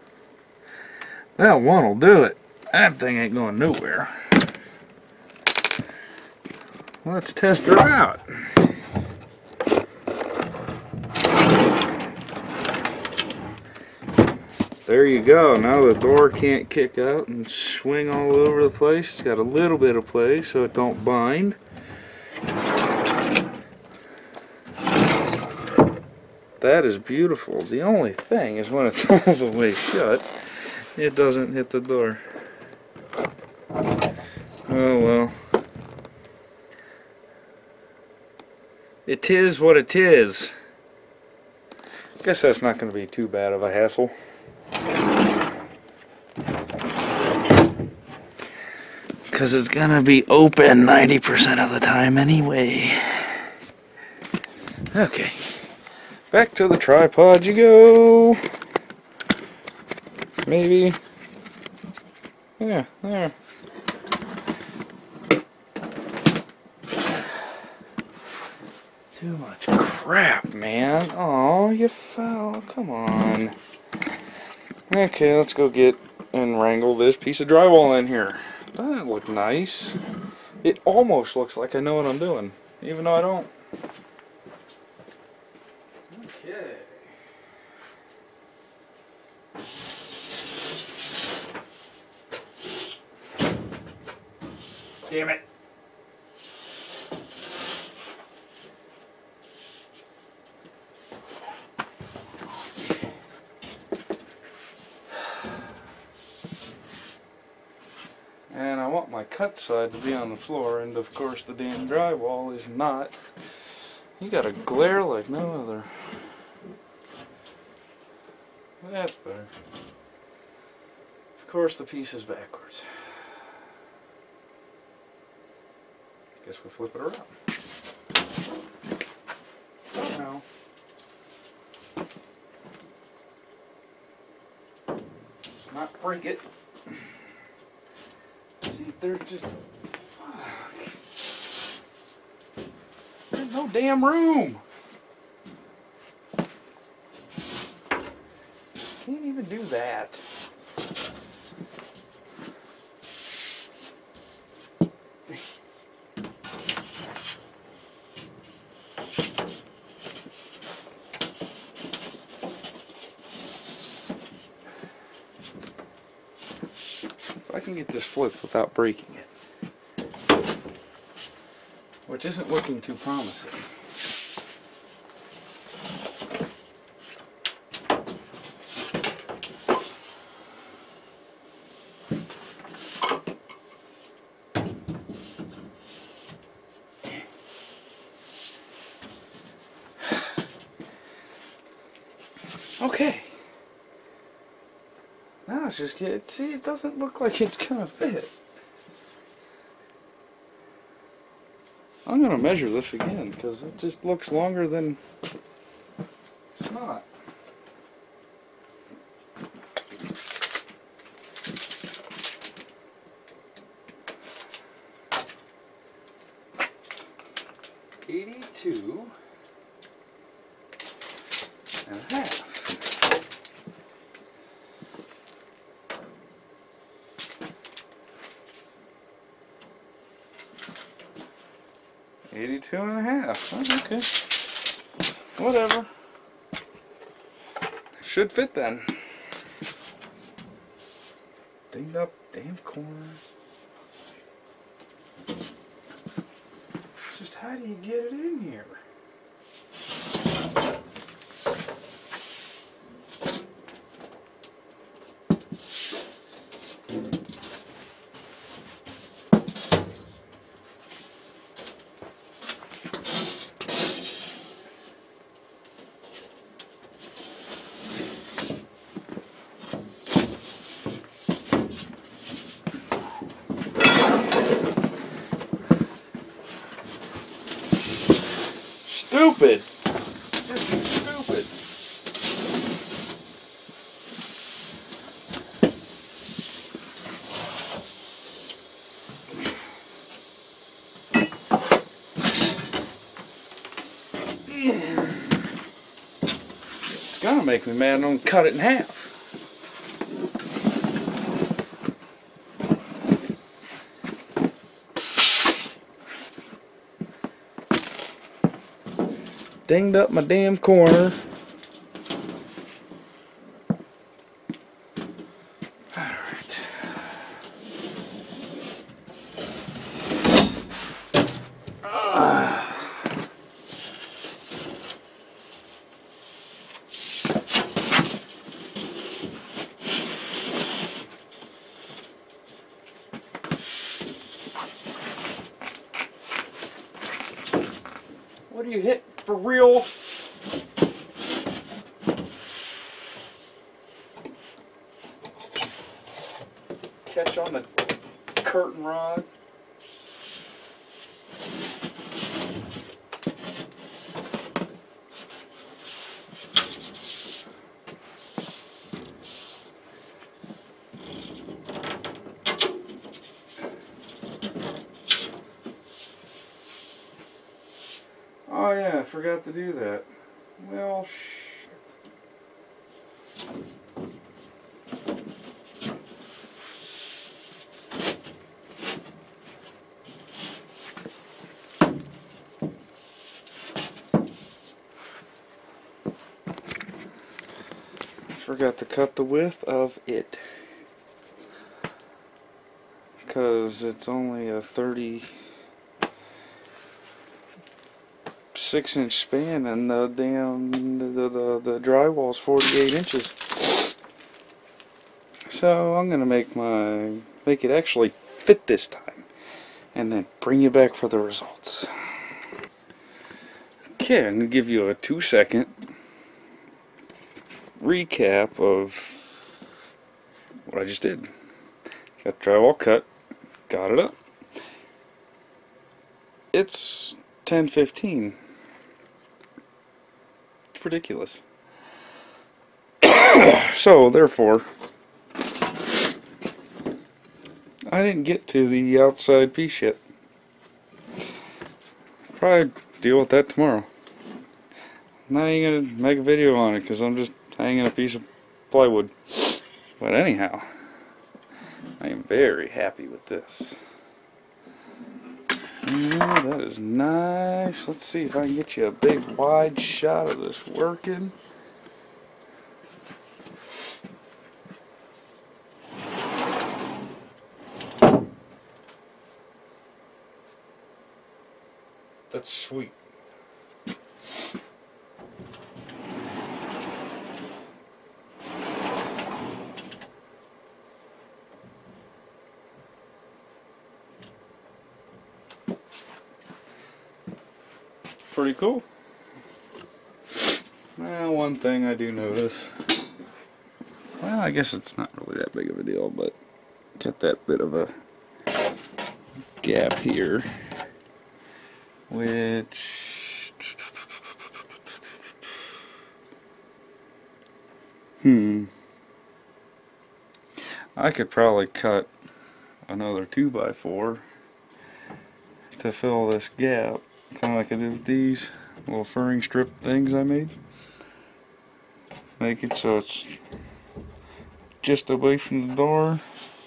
That one will do it. That thing ain't going nowhere. Let's test her out. There you go. Now the door can't kick out and swing all over the place. It's got a little bit of play so it don't bind. That is beautiful. The only thing is when it's all the way shut, it doesn't hit the door. Oh well. It is what it is. Guess that's not going to be too bad of a hassle. Because it's going to be open ninety percent of the time anyway. Okay. Back to the tripod you go. Maybe. Yeah, there. Too much crap, man. Oh, you fell. Come on. Okay, let's go get and wrangle this piece of drywall in here. Doesn't that look nice? It almost looks like I know what I'm doing, even though I don't. Okay. Damn it. And I want my cut side to be on the floor, and of course the damn drywall is not. You got a glare like no other. That's better. Of course the piece is backwards. Guess we flip it around. Oh no. Let's not break it. See, there's just... Fuck. There's no damn room. Can't even do that. If I can get this flipped without breaking it, which isn't looking too promising. Okay. Now it's just get. See, it doesn't look like it's gonna fit. I'm gonna measure this again because it just looks longer than it's not. Eighty-two and a half. Eighty-two and a half. Oh, okay. Whatever. Should fit then. Dinged up damn corners. Just how do you get it in here? Stupid! Just stupid. It's gonna make me mad. I'm gonna cut it in half. Dinged up my damn corner. Alright. Uh. What do you hit for real? Catch on the curtain rod. Oh yeah, I forgot to do that. Well, shit. I forgot to cut the width of it. Because it's only a thirty six inch span and the damn the, the, the drywall's forty-eight inches. So I'm gonna make my make it actually fit this time and then bring you back for the results. Okay, I'm gonna give you a two second recap of what I just did. Got the drywall cut, got it up. It's ten fifteen. It's ridiculous. So therefore, I didn't get to the outside piece yet. Probably deal with that tomorrow. I'm not even gonna make a video on it because I'm just hanging a piece of plywood. But anyhow, I am very happy with this. Yeah, that is nice. Let's see if I can get you a big wide shot of this working. That's sweet. Pretty cool. Well, one thing I do notice, well, I guess it's not really that big of a deal, but got that bit of a gap here, which, hmm, I could probably cut another two by four to fill this gap. Kind of like I did with these little furring strip things I made. Make it so it's just away from the door.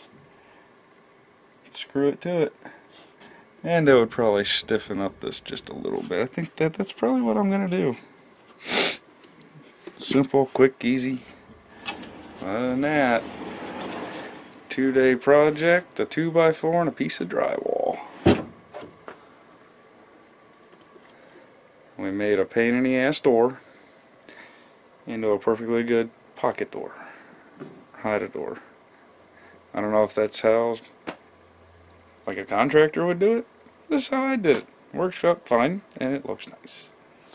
Screw it to it. And I would probably stiffen up this just a little bit. I think that that's probably what I'm going to do. Simple, quick, easy. Other than that, two day project, a two by four and a piece of drywall. We made a pain in the ass door into a perfectly good pocket door, hide a door. I don't know if that's how like a contractor would do it. This is how I did it. Works out fine and it looks nice.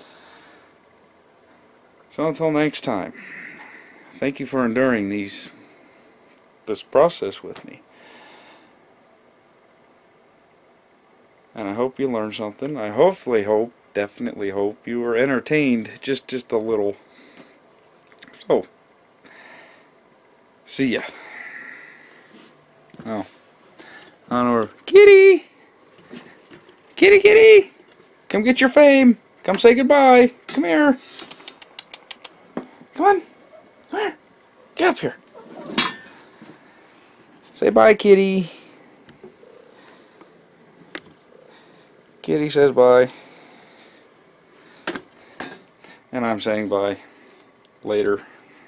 So until next time, thank you for enduring these this process with me. And I hope you learned something. I hopefully hope, definitely hope you were entertained just just a little. So, see ya. Oh, on over. Kitty! Kitty, kitty! Come get your fame. Come say goodbye. Come here. Come on. Come here. Get up here. Say bye, kitty. Kitty says bye. And I'm saying bye. Later.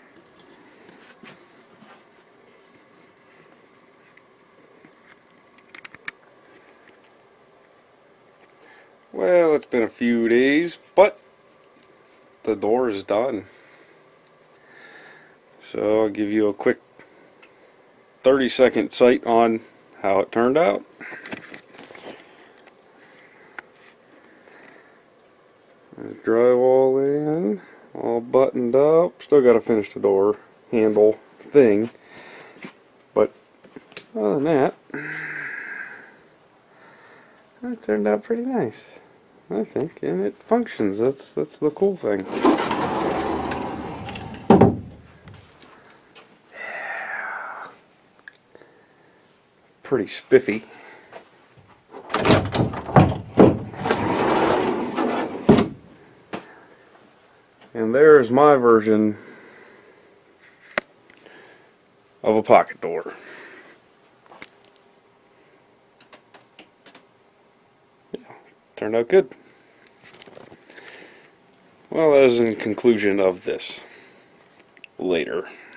Well, it's been a few days, but the door is done. So I'll give you a quick thirty second sight on how it turned out. There's drywall in, all buttoned up. Still got to finish the door handle thing, but other than that, that turned out pretty nice, I think, and it functions. That's that's the cool thing. Pretty spiffy. And there's my version of a pocket door. Yeah, turned out good. Well, that is in conclusion of this. Later.